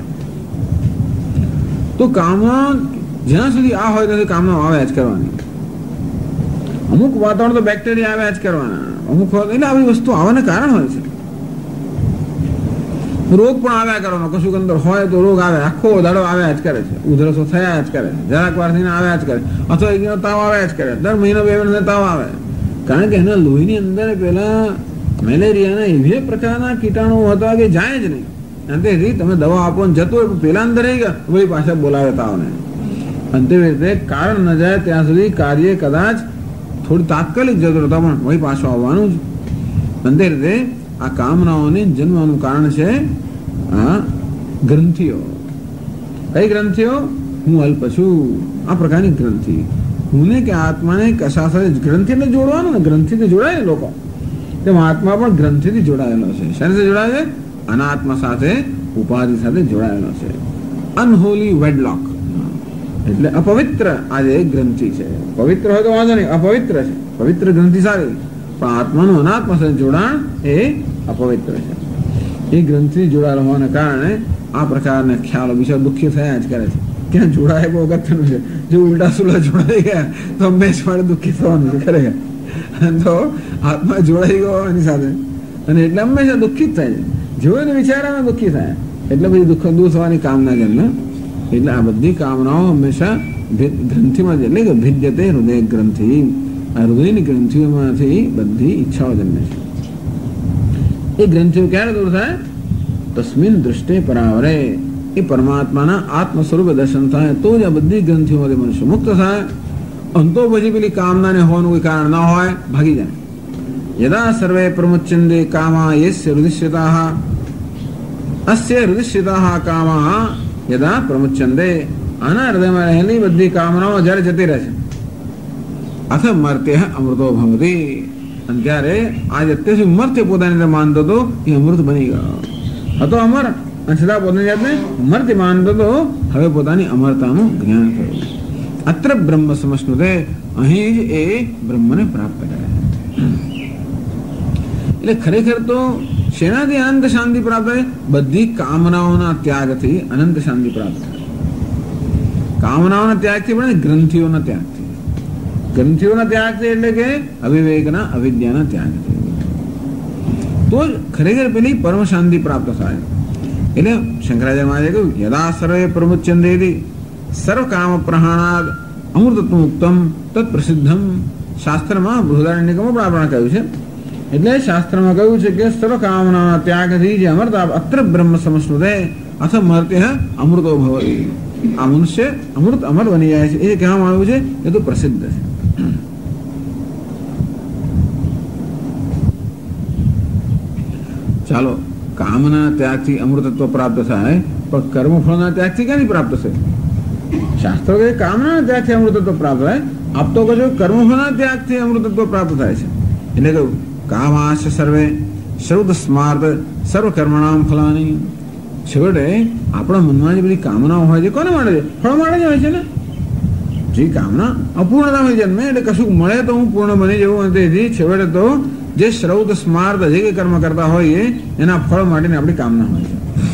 તો કામના જ્યાં સુધી આ હોય ત્યાંથી કામના આવ્યા જ કરવાની. અમુક વાતાવરણ તો બેક્ટેરિયા આવ્યા જ કરવાના, અમુક એટલે આવી વસ્તુ આવવાને કારણ હોય છે. રોગ પણ આવ્યા કરવાનો, કશું અંદર હોય તો રોગ આવે, આખો દાડો આવ્યા જ કરે છે, ઉધરસો થયા જ કરે, જરાક વાર થઈને આવ્યા જ કરે, અથવા એક તાવ આવ્યા જ કરે, દર મહિનો બે મહિને તાવ આવે. કારણ કે એના લોહીની અંદર પેલા મેલેરિયાના એવી પ્રકારના કીટાણુ હતા કે જાય જ નહીં. અંતેથી તમે દવા આપો ને જતો હોય પેલા અંદર રહી ગયા વળી પાછા બોલાવે તાવને. અંતે રીતે કારણ ન જાય ત્યાં સુધી કાર્ય કદાચ થોડી તાત્કાલિક જતો રહેતા પણ વળી પાછું આવવાનું જ. અંતે રીતે આ કામનાઓને જન્મવાનું કારણ છે આ ગ્રંથિઓ. કઈ ગ્રંથિઓ? હું અલ્પ છું આ પ્રકારની ગ્રંથિ. હું કે આત્માને કશા સાથે ગ્રંથિને જોડવાનું ને ગ્રંથિથી જોડાય લોકો. તેમ આત્મા પણ ગ્રંથિથી જોડાયેલો છે. શાની સાથે જોડાય છે? અનાત્મા સાથે ઉપાધિ સાથે જોડાયેલો છે. અનહોલી વેડલોક એટલે અપવિત્ર આજે ગ્રંથિ છે. પવિત્ર હોય તો વાંધો નહીં, અપવિત્ર છે. પવિત્ર ગ્રંથિ સારી પણ આત્માનું અનાત્મા સાથે જોડાણ એ અપવિત્ર છે. એ ગ્રંથિ જોડાયેલા હોવાના કારણે આ પ્રકારના ખ્યાલો બીજા દુઃખી થયા જ કરે છે. ક્યાં જોડાય બહુ અગત્યનું છે. જો ઉલટા સુલા જોડાઈ ગયા તો હંમેશા માટે દુઃખી થવાનું છે ખરેખર. તો આત્મા જોડાઈ ગયો એની સાથે અને એટલે હંમેશા દુઃખી જ થાય છે. જેવો એને વિચારમાં દુઃખી થાય એટલે પછી દુઃખ દૂર થવાની કામના જન્મે. એટલે આ બધી કામનાઓ હંમેશા ગ્રંથિમાં એટલે કે ભિદ્યતે હૃદય ગ્રંથિ. આ હૃદયની ગ્રંથિઓમાંથી બધી ઈચ્છાઓ જન્મે છે. એ ગ્રંથિઓ ક્યારે દૂર થાય? તસ્મિન દૃષ્ટિ પરાવરે. એ પરમાત્માના આત્મ સ્વરૂપ દર્શન થાય તો જ આ બધી ગ્રંથિઓમાંથી મનુષ્ય મુક્ત થાય. અંતો પછી પેલી કામનાને હોવાનું કોઈ કારણ ના હોય, ભાગી જાય. યદા સર્વે પ્રમુચ્યંદે કામા યસ્ય હૃદયસ્થિતાઃ અસ્ય હૃદયસ્થિતાઃ કામા યદા પ્રમુચ્યંદે. આના હૃદયમાં રહેલી બધી કામનાઓ જ્યારે જતી રહે છે અથ મર્ત્ય અમૃતો ભવતી. અને ત્યારે આજ અત્યાર સુધી મર્ત્ય પોતાની અંદર માનતો હતો એ અમૃત બની ગયો હતો. અમર અને છતાં પોતાની જાતને મર્ત્ય માનતો હતો, હવે પોતાની અમરતાનું જ્ઞાન થયું. અત્ર બ્રહ્મ સમશ્નુતે. અહીં જ એ બ્રહ્મને પ્રાપ્ત કરે. એટલે ખરેખર તો શેનાથી અનંત શાંતિ પ્રાપ્ત થાય? બધી કામનાઓના ત્યાગથી અનંત શાંતિ પ્રાપ્ત થાય. કામનાઓના ત્યાગથી પણ ગ્રંથિઓના ત્યાગથી. ગ્રંથિઓના ત્યાગથી એટલે કે અવિવેકના અવિદ્યાના ત્યાગથી તો જ ખરેખર પેલી પરમ શાંતિ પ્રાપ્ત થાય. એટલે શંકરાચાર્ય મહારાજે કહ્યું યદા સર્વે પ્રમુચ્યંદેતિ સર્વ કામ પ્રહાણાદ અમૃતત્વ મુક્તમ તત્ પ્રસિદ્ધમ. શાસ્ત્રમાં બૃહદારણ્યકમાં પણ આપણે કહ્યું છે. એટલે શાસ્ત્રમાં કહ્યું છે કે સર્વ કામના ત્યાગથી જે અમરતા અત્ર બ્રહ્મ સમશ્નુતે અથ મર્ત્ય અમૃતો ભવતિ. આ મનુષ્ય અમૃત અમર બની જાય છે. એ કહેવામાં આવ્યું છે એ તો પ્રસિદ્ધ છે. ચાલો કામના ત્યાગથી અમૃતત્વ પ્રાપ્ત થાય પણ કર્મફળના ત્યાગથી ક્યાંથી પ્રાપ્ત થશે? શાસ્ત્રો કહે કામના ત્યાગથી અમૃતત્વ પ્રાપ્ત થાય. આપ તો કહો કર્મફળના ત્યાગથી અમૃતત્વ પ્રાપ્ત થાય છે. એટલે કહ્યું કામાશ સર્વે સર્વ સ્માર્ત સર્વ કર્મણામ ફલાની. છેવટે આપણા મનમાં જે બધી કામનાઓ હોય છે કોને માટે છે? ફળ માટે જ હોય છે ને. જે કામના અપૂર્ણતા હોય જન્મે એટલે કશું મળે તો હું પૂર્ણ બની જવું. અને તેથી છેવટે તો જે શ્રૌત સ્માર્ત જે કંઈ કર્મ કરતા હોઈએ એના ફળ માટેની આપણી કામના હોય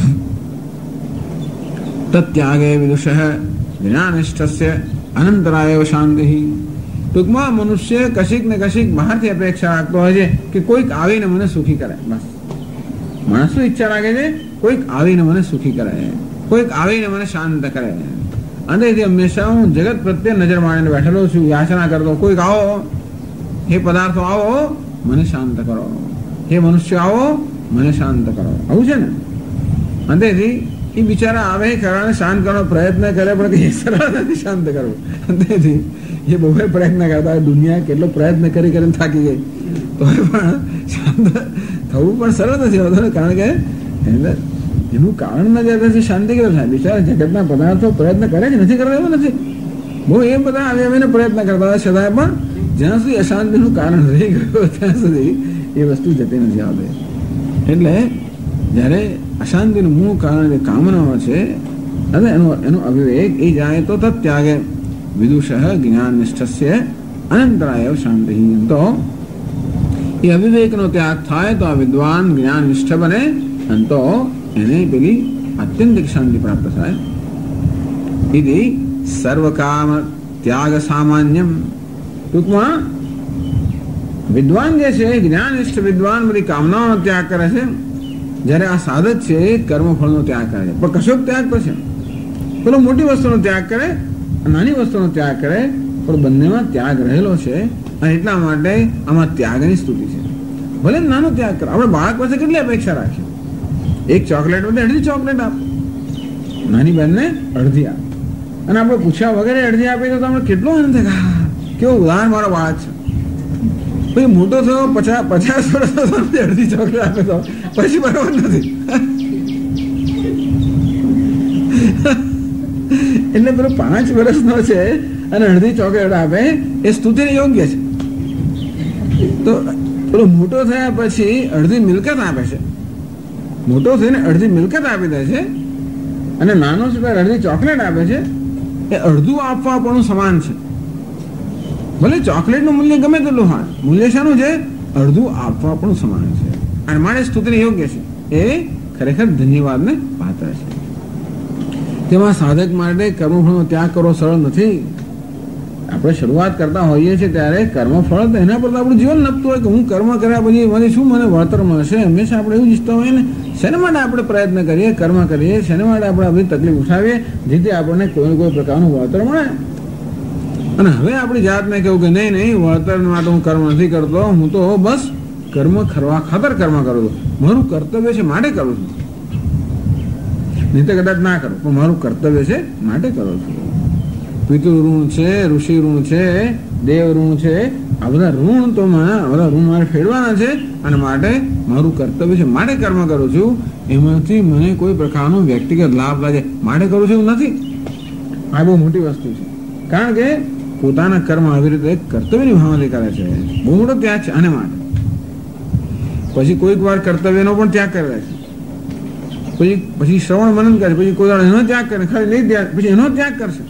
છે. તત્યાગે વિદુષ જ્ઞાનિષ્ઠસ્ય અનંતરાય શાંતિ. ટૂંકમાં મનુષ્ય કશીક ને કશીક બહારથી અપેક્ષા રાખતો હોય છે કે કોઈક આવીને મને સુખી કરે. બસ માણસ શું ઈચ્છા રાખે છે? કોઈક આવીને મને સુખી કરે, કોઈક આવીને મને શાંત કરે. અને તેથી હંમેશા હું જગત પ્રત્યે નજર મારીને બેઠેલો છું, યાચના કરતો કોઈક આવો, હે પદાર્થો આવો મને શાંત કરો, હે મનુષ્ય આવો મને શાંત કરો. આવું છે ને. અને તેથી એ બિચારા આવે ખરાને શાંત કરવાનો પ્રયત્ન કરે પણ કે સરળ નથી શાંત કરવું. તેથી એ બહુ પ્રયત્ન કરતા હોય. દુનિયા કેટલો પ્રયત્ન કરી કરીને થાકી ગઈ તો પણ શાંત થવું પણ સરળ નથી હોતું. કારણ કે એનું કારણ ન જાય શાંતિ કેવું થાય? બિચારા જગતના પદાર્થો પ્રયત્ન કરે છે, નથી કરતા એવું નથી. બહુ એ બધા આવી આવીને પ્રયત્ન કરતા હોય છતાં પણ જ્યાં સુધી અશાંતિનું કારણ રહી ગયું ત્યાં સુધી એ વસ્તુ જતી નથી આવતી. એટલે જ્યારે અશાંતિનું મૂળ કારણ જે કામનાઓ છે અને એનો એનો અવિવેક એ જાય તો તત્યાગે વિદુષ જ્ઞાન નિષ્ઠસ્ય અનંતરાય શાંતિ. તો એ અવિવેકનો ત્યાગ થાય તો આ વિદ્વાન જ્ઞાન નિષ્ઠ બને અને તો એને પેલી અત્યંતિક શાંતિ પ્રાપ્ત થાય. ఇది સર્વકામ ત્યાગ સામાન્યમ. ટૂંકમાં વિદ્વાન જે છે જ્ઞાનિષ્ઠ વિદ્વાન બધી કામનાઓનો ત્યાગ કરે છે, જ્યારે આ સાધક છે કર્મફળનો ત્યાગ કરે છે. પણ કશોક ત્યાગ તો છે. પેલો મોટી વસ્તુનો ત્યાગ કરે, નાની વસ્તુનો ત્યાગ કરે, પણ બંનેમાં ત્યાગ રહેલો છે. અને એટલા માટે આમાં ત્યાગની સ્તુતિ છે. ભલે નાનો ત્યાગ કરો. આપણે બાળક પાસે કેટલી અપેક્ષા રાખીએ? એક ચોકલેટ બદલે અડધી ચોકલેટ આપો, નાની બહેનને અડધી આપો, અને આપણે પૂછ્યા વગેરે અડધી આપીએ તો આપણે કેટલો આનંદ થાય, કેવો ઉદાહરણ મારો બાળક છે. પછી મોટો થયો પચાસ પચાસ વર્ષ અડધી ચોકલેટ આપે તો પછી બરાબર નથી. એટલે પેલો પાંચ વર્ષનો છે અને અડધી ચોકલેટ આપે એ સ્તુતિને યોગ્ય છે. તો પેલો મોટો થયા પછી અડધી મિલકત આપે છે, મોટો થઈને અડધી મિલકત આપી દે છે, અને નાનો છે અડધી ચોકલેટ આપે છે, એ અડધું આપવા પણ સમાન છે. ભલે ચોકલેટનું મૂલ્ય ગમે તેટલું હોય, મૂલ્ય શાનું છે? અડધું આપવા પણ સમાન છે. અને માટે સ્તુતિને યોગ્ય છે. એ ખરેખર ધન્યવાદને પાત્ર છે. તેમાં સાધક માટે કર્મફળનો ત્યાગ કરવો સરળ નથી. આપણે શરૂઆત કરતા હોઈએ છીએ ત્યારે કર્મફળ તો એના પર તો આપણું જીવન નપતું હોય કે હું કર્મ કર્યા પછી મને શું મને વળતર મળશે. હંમેશા આપણે એવું ઈચ્છતા હોઈએ ને, શેના માટે આપણે પ્રયત્ન કરીએ, કર્મ કરીએ, શેના માટે આપણે બધી તકલીફ ઉઠાવીએ, જેથી આપણને કોઈ કોઈ પ્રકારનું વળતર મળે. અને હવે આપણી જાતને કહ્યું કે નહીં નહીં, વળતર માટે હું કર્મ નથી કરતો, હું તો બસ કર્મ કરવા ખાતર કર્મ કરું છું, મારું કર્તવ્ય છે માટે કરું છું. નહીં તો કદાચ ના કરું, પણ મારું કર્તવ્ય છે માટે કરું છું. પિતૃ ઋણ છે, ઋષિ ઋણ છે, દેવ ઋણ છે, આ બધા ઋણ તો આ બધા ઋણ મારે ફેરવાના છે, અને માટે મારું કર્તવ્ય છે માટે કર્મ કરું છું. એમાંથી મને કોઈ પ્રકારનો વ્યક્તિગત લાભ લાગે માટે કરું છું એવું નથી. આ બહુ મોટી વસ્તુ છે. કારણ કે પોતાના કર્મ આવી રીતે કર્તવ્યની ભાવનાથી કરે છે, બહુ મોટો ત્યાગ છે. આને માટે પછી કોઈક વાર કર્તવ્યનો પણ ત્યાગ કરે છે, પછી પછી શ્રવણ મનન કરે, પછી કોઈ એનો ત્યાગ કરે, ખાલી નહીં ત્યાગ, પછી એનો ત્યાગ કરશે,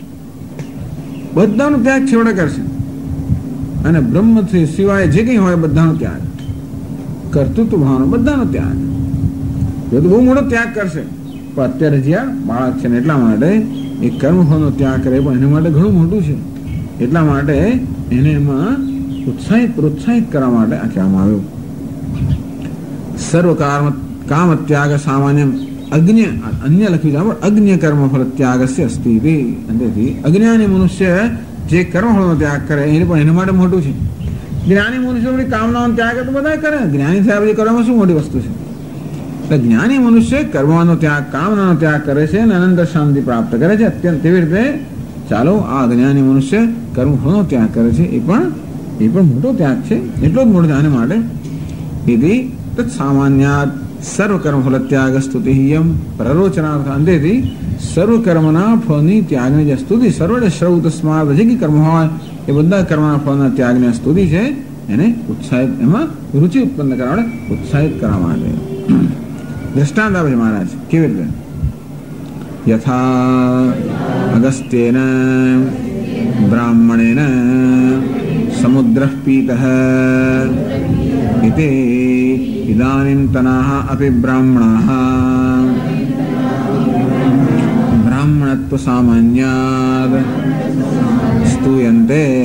બધાનો ત્યાગ છેવડે કરશે. અને બ્રહ્મથી સિવાય જે કંઈ હોય બધાનો ત્યાગ, કર્તૃત્વ ભાવનો બધાનો ત્યાગ, એ તો બહુ મોટો ત્યાગ કરશે. પણ અત્યારે જ્યાં બાળક છે ને એટલા માટે એ કર્મફળનો ત્યાગ કરે, પણ એના માટે ઘણું મોટું છે. એટલા માટે એને એમાં ઉત્સાહિત પ્રોત્સાહિત કરવા માટે આ કહેવામાં આવ્યું. સર્વ કામ કામ ત્યાગ સામાન્ય અજ્ઞ અન્ય લખ્યું છે, અજ્ઞ કર્મફળ ત્યાગસ્ય અસ્તિ. તેથી અજ્ઞાની મનુષ્ય જે કર્મફળનો ત્યાગ કરે એને પણ એના માટે મોટું છે. જ્ઞાની મનુષ્ય બધી કામનાનો ત્યાગ તો બધા કરે, જ્ઞાની થયા પછી કરવામાં શું મોટી વસ્તુ છે? એટલે જ્ઞાની મનુષ્ય કર્મનો ત્યાગ, કામનાનો ત્યાગ કરે છે અને અનંત શાંતિ પ્રાપ્ત કરે છે. અત્યંત તેવી રીતે ચાલો આ અજ્ઞાની મનુષ્ય કર્મફળનો ત્યાગ કરે છે, એ પણ એ પણ મોટો ત્યાગ છે, એટલો જ મોટો. આને માટે એથી તત્સામાન્યાત સર્વ કર્મફળ ત્યાગ સ્તુતિયમ પ્રરોચનાર્થ. અંતેથી સર્વ કર્મના ફળની ત્યાગની જે સ્તુતિ, સર્વને શ્રવ તસ્માદ જે કંઈ કર્મ હોય એ બધા કર્મના ફળના ત્યાગની સ્તુતિ છે, એને ઉત્સાહિત, એમાં રુચિ ઉત્પન્ન કરવા માટે ઉત્સાહિત કરવા માટે દ્રષ્ટાંત આપે છે મહારાજ. કેવી રીતે? યથા અગસ્ત્યેન બ્રાહ્મણેન સમુદ્રઃ પીતઃ ઇતિ ઇદાનીંતનાઃ અપિ બ્રાહ્મણાઃ બ્રાહ્મણત્વ સામાન્યાદ સ્તુયન્તે.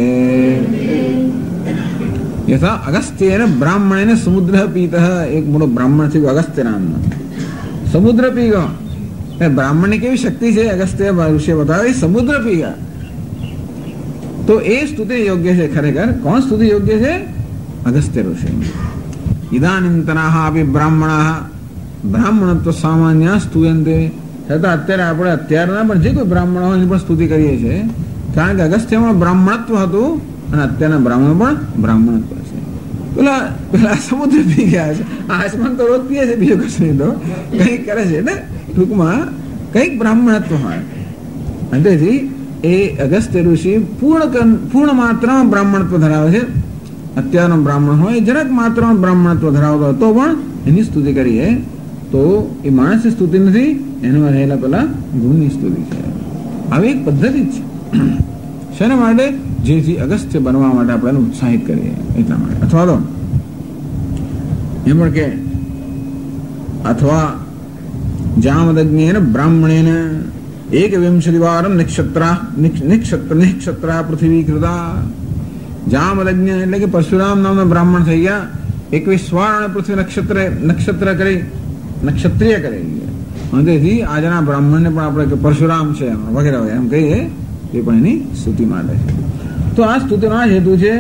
યથા અગસ્ત્યેન બ્રાહ્મણેન સમુદ્રઃ પીતઃ. એક મોટો બ્રાહ્મણ છે અગસ્ત્ય નામનો, સમુદ્ર પી ગયો. બ્રાહ્મણની કેવી શક્તિ છે અગસ્ત્ય ઋષિએ બતાવી, સમુદ્ર પી ગયા. તો એ સ્તુતિ યોગ્ય છે. ખરેખર કોણ સ્તુતિ યોગ્ય છે? અગસ્ત્ય ઋષિ. ઇદાનીંતનાઃ અપિ બ્રાહ્મણાઃ બ્રાહ્મણત્વ સામાન્ય સ્તુયન્તે. છતાં અત્યારે આપણે અત્યારના પણ જે કોઈ બ્રાહ્મણ હોય એની પણ સ્તુતિ કરીએ છીએ, કારણ કે અગસ્ત્યમાં બ્રાહ્મણત્વ હતું અને અત્યારના બ્રાહ્મણ પણ બ્રાહ્મણત્વ છે. પેલા પેલા સમુદ્ર પી ગયા છે, આસમાન તો રોજ પીએ છે, બીજું કશું નહીં, તો કંઈક કરે છે. એટલે ટૂંકમાં કંઈક બ્રાહ્મણત્વ હોય. અને તેથી એ અગસ્ત્ય ઋષિ પૂર્ણ પૂર્ણ માત્રામાં બ્રાહ્મણત્વ ધરાવે છે. અત્યારનો બ્રાહ્મણ હોય જરાક માત્રામાં બ્રાહ્મણત્વ ધરાવતો હતો પણ એની સ્તુતિ કરીએ તો એ માણસની સ્તુતિ નથી, એમાં રહેલા પેલા ગુણની સ્તુતિ છે. આવી એક પદ્ધતિ જ છે. શેના માટે? જેથી અગસ્ત્ય બનવા માટે આપણે એને ઉત્સાહિત કરીએ એટલા માટે. અથવા તો એમ પણ કે અથવા જામદગ્નેન બ્રાહ્મણેન એકવિંશતિવારમ નિક્ષત્રા નિક્ષત્ર નિક્ષત્રા પૃથ્વી કૃતા. જામદગ્ન એટલે કે પરશુરામ નામના બ્રાહ્મણ થઈ ગયા, એકવીસ વાર પૃથ્વી નક્ષત્ર નક્ષત્ર કરી નક્ષત્રિય કરી. તેથી આજના બ્રાહ્મણને પણ આપણે પરશુરામ છે વગેરે એમ કહીએ, એ પણ એની સ્તુતિ માટે છે. તો આ સ્તુતિનો આ હેતુ છે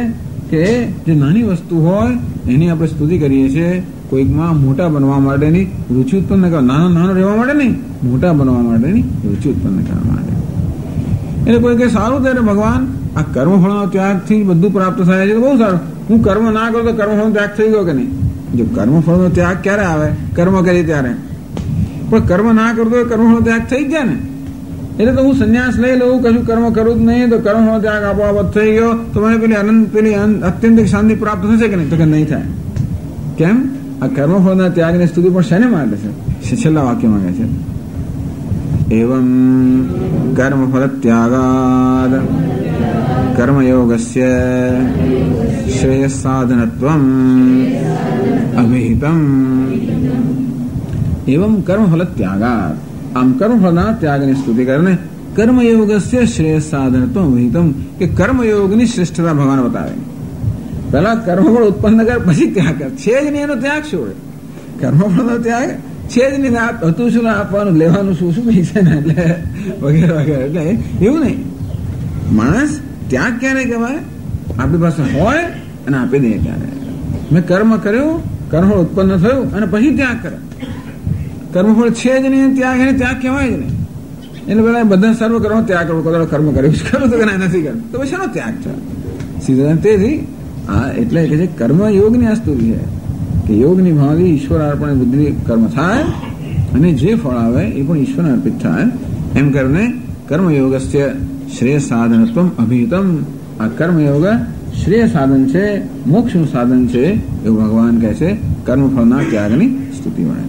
કે જે નાની વસ્તુ હોય એની આપણે સ્તુતિ કરીએ છીએ, કોઈકમાં મોટા બનવા માટેની રુચિ ઉત્પન્ન કરવા, નાનો નાનો રહેવા માટે નહીં, મોટા બનવા માટેની રુચિ ઉત્પન્ન કરવા માટે. એટલે કોઈ કે સારું ત્યારે ભગવાન આ કર્મફળનો ત્યાગથી બધું પ્રાપ્ત થાય છે તો બહુ સારું. હું કર્મ ના કરું તો કર્મફળનો ત્યાગ થઈ ગયો કે નહીં? જો કર્મફળનો ત્યાગ ક્યારે આવે? કર્મ કરી ત્યારે. પણ કર્મ ના કરતો કર્મફળનો ત્યાગ થઈ જ જાય ને. એટલે તો હું સંન્યાસ લઈ લઉં, કશું કર્મ કરું જ નહીં તો કર્મફળનો ત્યાગ આપોઆપ થઈ ગયો તો મને પેલી અનંત પેલી અત્યંતિક શાંતિ પ્રાપ્ત થશે કે નહીં? તો કે નહીં થાય. કેમ? આ કર્મફળના ત્યાગની સ્તુતિ પણ શેને માટે છે? છેલ્લા વાક્યમાં કહે છે એવં કર્મફળ ત્યાગાદ કર્મયોગસ્ય શ્રેયસ સાધનત્વમ અભિહિતમ. એવં કર્મફળ ત્યાગાદ, આમ કર્મફળના ત્યાગની સ્તુતિ કરીને કર્મયોગસ્ય શ્રેયસ સાધનત્વમ અભિહિતમ, કે કર્મયોગની શ્રેષ્ઠતા ભગવાન બતાવે. પેલા કર્મફળ ઉત્પન્ન કર પછી ત્યાગ કર. છે જ નહીં એનો ત્યાગ શું? કર્મફળનો ત્યાગ છે જ નહીં. હતું શું આપવાનું, લેવાનું શું શું પૈસા ને એટલે વગેરે વગેરે. એટલે એવું નહીં. માણસ ત્યાગ ક્યારે કહેવાય? આપણી પાસે હોય અને આપી દે ત્યારે. મેં કર્મ કર્યું, કર્મફળ ઉત્પન્ન થયું અને પછી ત્યાગ કરે. કર્મફળ છે જ નહીં, ત્યાગ એને ત્યાગ કહેવાય જ નહીં. એટલે પેલા બધા સર્વ કર્મ ત્યાગ કરવો, કદાચ કર્મ કર્યું કરું તો નથી કર્યું તો પછી શેનો ત્યાગ છે? સીધા તેથી હા એટલે કે છે કર્મયોગની આ સ્તુતિ છે કે યોગની ભાવથી ઈશ્વર અર્પણ બુદ્ધિ કર્મ થાય અને જે ફળ આવે એ પણ ઈશ્વર અર્પિત થાય. એમ કરીને કર્મયોગસ્ય શ્રેય સાધનત્વમ અભિહિતમ. આ કર્મયોગ શ્રેય સાધન છે, મોક્ષનું સાધન છે એવું ભગવાન કહે છે કર્મફળના ત્યાગની સ્તુતિમાં.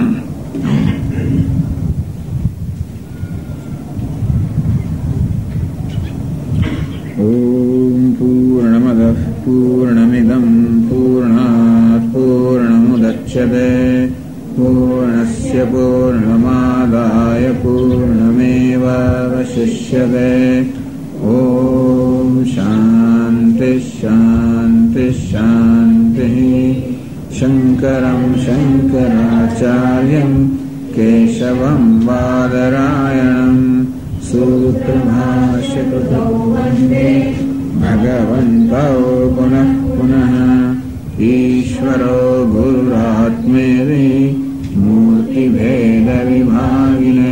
ઓમ પૂર્ણમદ પૂર્ણમિદમ પૂર્ણાત પૂર્ણમુદચ્યતે પૂર્ણસ્ય પૂર્ણમાદાય પૂર્ણમેવાવશિષ્યતે. ઓમ શાંતિ શાંતિ શાંતિ. શંકરં શંકરાચાર્યં કેશવં બાદરાયણં સૂત્રભાષ્યકૃતો વંદે ભગવન્તો પુનઃ પુનઃ. ઈશ્વરો ગુરુરાત્મેતિ મૂર્તિભેદ વિભાગિને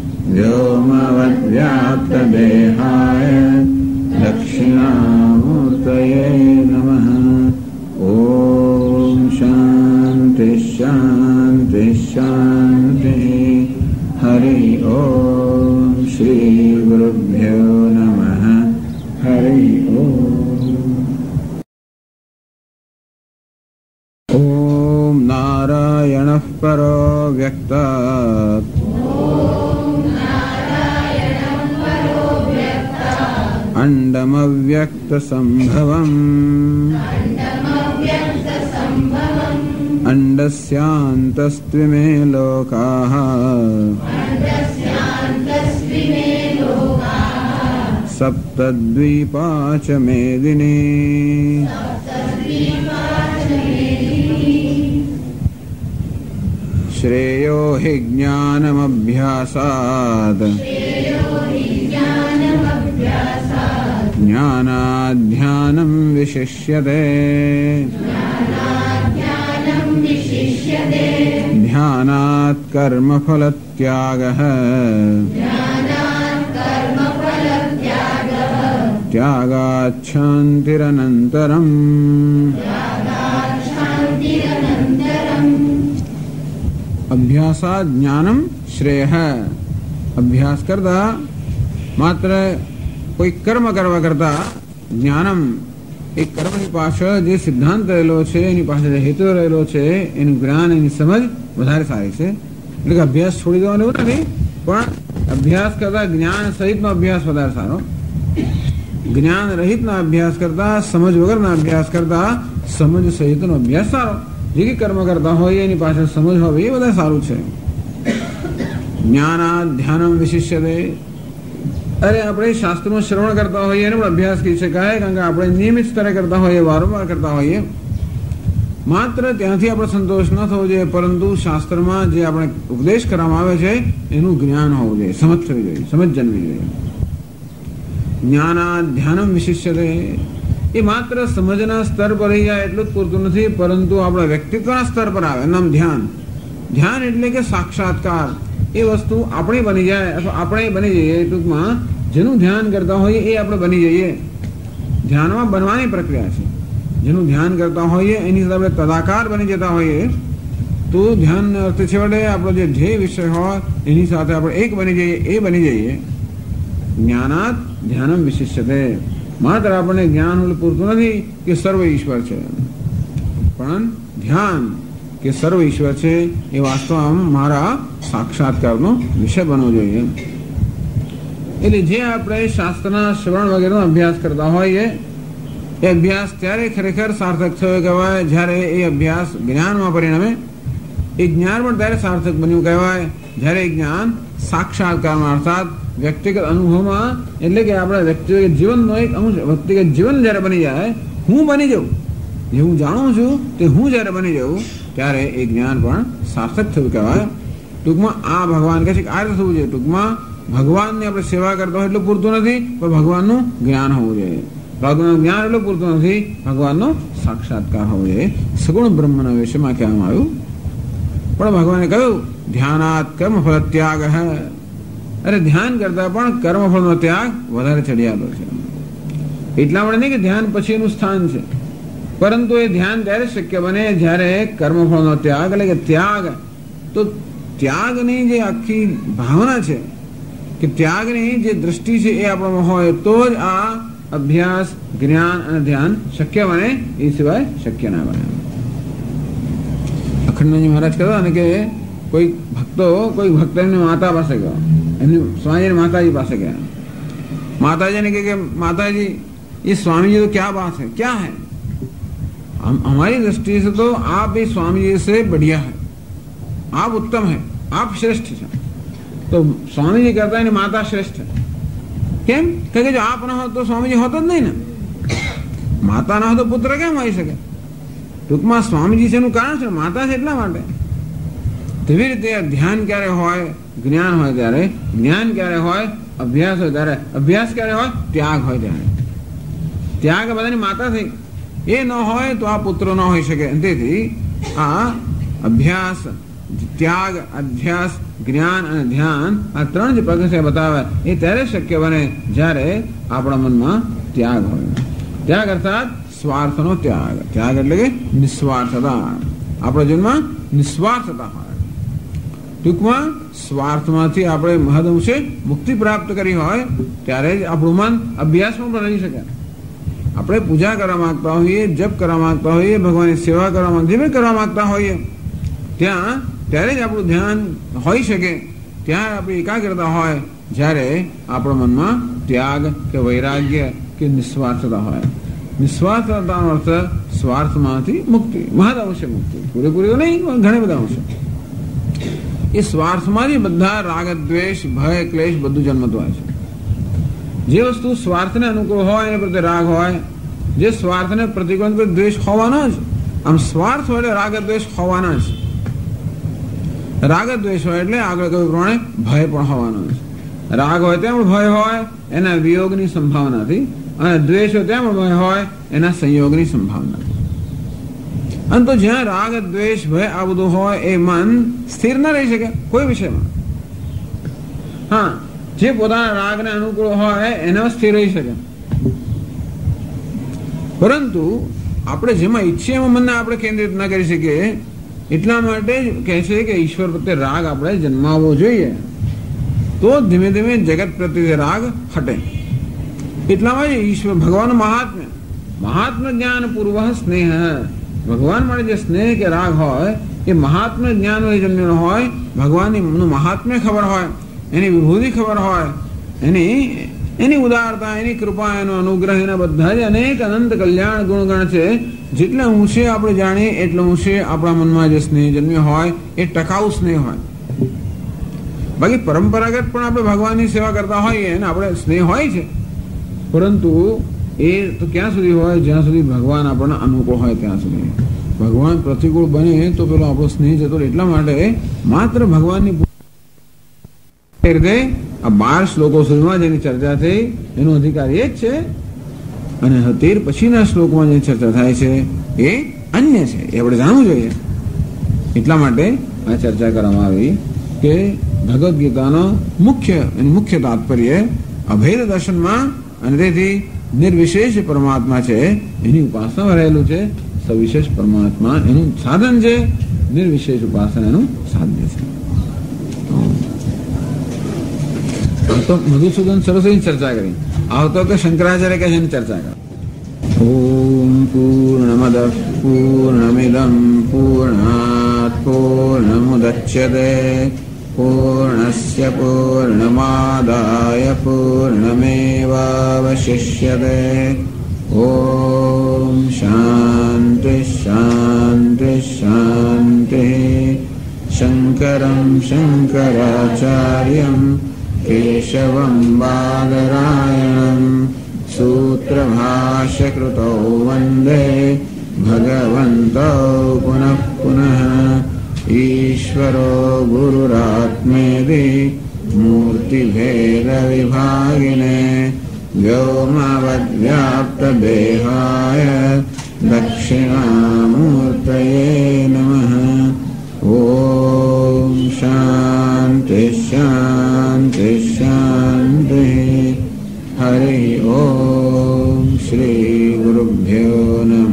વ્યોમવદ્વ્યાપ્તદેહાય દક્ષિણામૂર્તયે નમઃ. ઓમ શાંતિ શાંતિ શાંતિ. હરિ ઓમ શ્રી ગુરુભ્યો નમઃ. હરિ ઓમ. ઓમ નારાયણઃ પરો વ્યક્તાત અંડમવ્યક્તસંભવમ અંડસ્યાन्तस्त्विमे लोकाः सप्तद्वीपा च मेदिनी. श्रेयो हि ज्ञानमभ्यासात् ज्ञानाध्यानं विशिष्यते. ध्यानात् कर्मफलत्यागः त्यागात् शान्तिरनन्तरम्. અભ્યાસાદ જ્ઞાનમ શ્રેય. અભ્યાસ કરતા માત્ર કોઈ કર્મ કરવા કરતા જ્ઞાનમ એ કર્મની પાછળ જે સિદ્ધાંત રહેલો છે, એની પાછળ જે હેતુ રહેલો છે, એનું જ્ઞાન, એની સમજ વધારે સારી છે. એટલે કે અભ્યાસ છોડી દેવાનો એવું નથી, પણ અભ્યાસ કરતા જ્ઞાન સહિતનો અભ્યાસ વધારે સારો. જ્ઞાન રહિતનો અભ્યાસ કરતા, સમજ વગરના અભ્યાસ કરતા સમજ સહિતનો અભ્યાસ સારો. જે કર્મ કરતા હોય એની પાછળ સમજ હોય એ બધા સારું છે. જ્ઞાનાદ ધ્યાનમ વિશિષ્યતે. અરે આપણે શાસ્ત્રનો શ્રવણ કરતા હોઈએ એને પણ અભ્યાસ કહી શકાય, કારણ કે આપણે નિયમિત સ્તરે કરતા હોઈએ, વારંવાર કરતા હોઈએ. માત્ર ત્યાંથી આપણે સંતોષ ન થવો જોઈએ, પરંતુ શાસ્ત્રમાં જે આપણે ઉપદેશ કરવામાં આવે છે એનું જ્ઞાન હોવું જોઈએ, સમજ થવી જોઈએ, સમજ જન્મવી જોઈએ. જ્ઞાનાદ ધ્યાનમ વિશિષ્યતે. એ માત્ર સમજના સ્તર પર રહી જાય એટલું જ પૂરતું નથી, પરંતુ આપણા વ્યક્તિત્વના સ્તર પર આવે. નામ ધ્યાન. ધ્યાન એટલે કે સાક્ષાત્કાર. એ વસ્તુ આપણે બની જાય અથવા આપણે બની જઈએ. ટૂંકમાં જેનું ધ્યાન કરતા હોઈએ એ આપણે બની જઈએ. ધ્યાનમાં બનવાની પ્રક્રિયા છે. જેનું ધ્યાન કરતા હોઈએ એની સાથે આપણે તદાકાર બની જતા હોઈએ તો ધ્યાન અર્થ છેવટે આપણો જે ધ્યેય વિષય હોય એની સાથે આપણે એક બની જઈએ, એ બની જઈએ. જ્ઞાનાત ધ્યાનમ વિશિષ્યતે. માત્ર આપણને જ્ઞાન પૂરતું નથી કે સર્વ ઈશ્વર છે, પણ ધ્યાન કે સર્વ ઈશ્વર છે એ વાસ્તવમાં મારા સાક્ષાત્કારનો વિષય બનવો જોઈએ. એટલે જે આપણે શાસ્ત્રના શ્રવણ વગેરેનો અભ્યાસ કરતા હોઈએ એ અભ્યાસ ત્યારે ખરેખર સાર્થક થયો કહેવાય જ્યારે એ અભ્યાસ જ્ઞાનમાં પરિણમે. એ જ્ઞાન પણ ત્યારે સાર્થક બન્યું કહેવાય જ્યારે એ જ્ઞાન સાક્ષાત્કારમાં અર્થાત વ્યક્તિગત અનુભવમાં, એટલે કે આપણા વ્યક્તિગત જીવનનો એક અમુક વ્યક્તિગત જીવન જ્યારે બની જાય, હું બની જાઉં, જે હું જાણું છું તે હું જ્યારે બની જાઉં ત્યારે એ જ્ઞાન પણ સાર્થક થયું કહેવાય. ટૂંકમાં આ ભગવાન કહે છે કે આ રીતે થવું જોઈએ. ટૂંકમાં ભગવાનની આપણે સેવા કરતા હોય એટલું પૂરતું નથી, પણ ભગવાનનું જ્ઞાન હોવું જોઈએ. ભગવાનનું જ્ઞાન એટલું પૂરતું નથી, ભગવાનનો સાક્ષાત્કાર હોવો જોઈએ. સગુણ બ્રહ્મના વિષયમાં કહેવામાં આવ્યું. પણ ભગવાને કહ્યું ધ્યાનાત કર્મફળ ત્યાગ હે. અરે ધ્યાન કરતા પણ કર્મફળનો ત્યાગ વધારે ચડિયાતો છે. એટલા માટે નહીં કે ધ્યાન પછીનું સ્થાન છે, પરંતુ એ ધ્યાન ત્યારે શક્ય બને જ્યારે કર્મફળનો ત્યાગ, એટલે કે ત્યાગ. તો ત્યાગની જે આખી ભાવના છે કે ત્યાગની જે દ્રષ્ટિ છે એ આપણામાં હોય તો જ આ અભ્યાસ, જ્ઞાન અને ધ્યાન શક્ય બને. એ સિવાય શક્ય ના બને. અખંડજી મહારાજ કહેતા ને કે કોઈ ભક્તો કોઈ ભક્ત એમની માતા પાસે ગયો, એમની સ્વામીજી માતાજી પાસે ગયા. માતાજીને કહે કે માताजी ये स्वामी जी तो क्या बात है, क्या है? हम हमारी दृष्टि से तो आप भी स्वामी जी से बढ़िया है, आप उत्तम है, आप श्रेष्ठ है. तो स्वामी जी कहता है माता श्रेष्ठ है. કેમ? કે જો આપ ન હો તો સ્વામીજી હોતો જ નહીં ને. માતા ન હોય તો પુત્ર કેમ હોઈ શકે? ટૂંકમાં સ્વામીજી છે એનું કારણ છે માતા છે એટલા માટે. તેવી રીતે ધ્યાન ક્યારે હોય? જ્ઞાન હોય ત્યારે. જ્ઞાન ક્યારે હોય? અભ્યાસ હોય ત્યારે. અભ્યાસ ક્યારે હોય? ત્યાગ હોય ત્યારે. ત્યાગ બધાની માતા થઈ. એ ન હોય તો આ પુત્રો ન હોઈ શકે. તેથી આ અભ્યાસ, ત્યાગ, અધ્યાસ, જ્ઞાન અને ધ્યાન આ ત્રણ જ પગથિયા બતાવે એ ત્યારે શક્ય બને જ્યારે આપણા મનમાં ત્યાગ હોય. ત્યાગ અર્થાત સ્વાર્થનો ત્યાગ. ત્યાગ એટલે કે નિસ્વાર્થતા. આપણા જીવનમાં નિસ્વાર્થતા હોય. ટૂંકમાં સ્વાર્થમાંથી આપણે મહદઅંશે મુક્તિ પ્રાપ્ત કરી હોય ત્યારે જ આપણું મન અભ્યાસમાં પણ રહી શકે. આપણે પૂજા કરવા માંગતા હોઈએ, જપ કરવા માંગતા હોઈએ, ભગવાનની સેવા કરવા માંગતા જે કરવા માંગતા હોઈએ ત્યાં ત્યારે જ આપણું ધ્યાન હોઈ શકે. ત્યાં આપણી એકાગ્રતા હોય જ્યારે આપણા મનમાં ત્યાગ કે વૈરાગ્ય કે નિસ્વાર્થતા હોય. નિસ્વાર્થતાનો અર્થ સ્વાર્થમાંથી મુક્તિ, મહદઅંશે મુક્તિ. પૂરેપૂરી તો નહીં, ઘણા બધા અંશે. એ સ્વાર્થમાંથી બધા રાગ, દ્વેષ, ભય, ક્લેશ બધું જન્મતું હોય છે. જે વસ્તુ સ્વાર્થને અનુકૂળ હોય એના પ્રત્યે રાગ હોય, જે સ્વાર્થને પ્રતિકૂળ દ્વેષ હોવાનો જ. આમ સ્વાર્થ હોય એટલે રાગ દ્વેષ હોવાના જ. રાગ દ્વેષ હોય એટલે આગળ કહ્યું પ્રમાણે ભય પણ હોવાનો જ. રાગ હોય ત્યાં પણ ભય હોય એના વિયોગની સંભાવનાથી, અને દ્વેષ હોય ત્યાં પણ ભય હોય એના સંયોગની સંભાવનાથી. અને તો જ્યાં રાગ, દ્વેષ, ભય આ બધું હોય એ મન સ્થિર ન રહી શકે કોઈ વિષયમાં. હા, જે પોતાના રાગને અનુકૂળ હોય એના સ્થિર રહી શકે, પરંતુ આપણે જેમાં ઈચ્છીએ એમાં મનને આપણે કેન્દ્રિત ન કરી શકીએ. એટલા માટે જ કહે છે કે ઈશ્વર પ્રત્યે રાગ આપણે જન્માવવો જોઈએ, તો ધીમે ધીમે જગત પ્રત્યે રાગ હટે. એટલામાં જ ઈશ્વર ભગવાન મહાત્મ્ય મહાત્મ્ય જ્ઞાન પૂર્વ સ્નેહ. ભગવાન માટે જે સ્નેહ કે રાગ હોય એ મહાત્મ્ય જ્ઞાન જન્મેલો હોય. ભગવાનની મહાત્મ્ય ખબર હોય, એની વિભૂતિ ખબર હોય, એની એની ઉદારતા, એની કૃપા, એનો અનુગ્રહ, એના બધા જ અનેક અનંત કલ્યાણ ગુણગણ છે. જેટલા ઊંચે આપણે જાણીએ એટલા ઊંચે આપણા મનમાં જે સ્નેહ જન્મ્યો હોય એ ટકાઉ સ્નેહ હોય. બાકી પરંપરાગત પણ આપણે ભગવાનની સેવા કરતા હોઈએ અને આપણે સ્નેહ હોય છે, પરંતુ એ તો ક્યાં સુધી હોય? જ્યાં સુધી ભગવાન આપણને અનુકૂળ હોય ત્યાં સુધી. ભગવાન પ્રતિકૂળ બને તો પેલો આપણો સ્નેહ જતો. એટલા માટે માત્ર ભગવાનની રીતે આ બાર શ્લોકો સુધીમાં જેની ચર્ચા થઈ એનો અધિકાર એ જ છે અને તેર પછીના શ્લોકમાં જે ચર્ચા થાય છે એ અન્ય છે, એ આપણે જાણવું જોઈએ. એટલા માટે આ ચર્ચા કરવામાં આવી કે ભગવદ્ ગીતાનો મુખ્ય મુખ્ય તાત્પર્ય અભેદ દર્શનમાં અને તેથી નિર્વિશેષ પરમાત્મા છે એની ઉપાસના રહેલું છે. સવિશેષ પરમાત્મા એનું સાધન છે, નિર્વિશેષ ઉપાસના એનું સાધ્ય છે. તો મધુસૂદન સરસ્વતી ચર્ચા કરી. આવતો કે શંકરાચાર્ય કે જેની ચર્ચા કરી. ઓમ પૂર્ણમદ પૂર્ણમિદમ પૂર્ણાત પૂર્ણમુદચ્યતે પૂર્ણસ્ય પૂર્ણમાદાય પૂર્ણમેવાવશિષ્યતે. ઓમ શાંતિ શાંતિ શાંતિ. શંકરં શંકરાચાર્યં કેશવં બાદરાયણં સૂત્રભાષ્યકૃતૌ વંદે ભગવन्तौ પુનઃ પુનઃ. ઈશ્વરો ગુરુરાત્મેતિ મૂર્તિભેદવિભાગિને વ્યોમવદ્વ્યાપ્તદેહાય દક્ષિણામૂર્તયે નમઃ. ઓમ શાંતિ શાંતિ શાંતિ. હરિ ઓમ શ્રી ગુરુભ્યો નમઃ.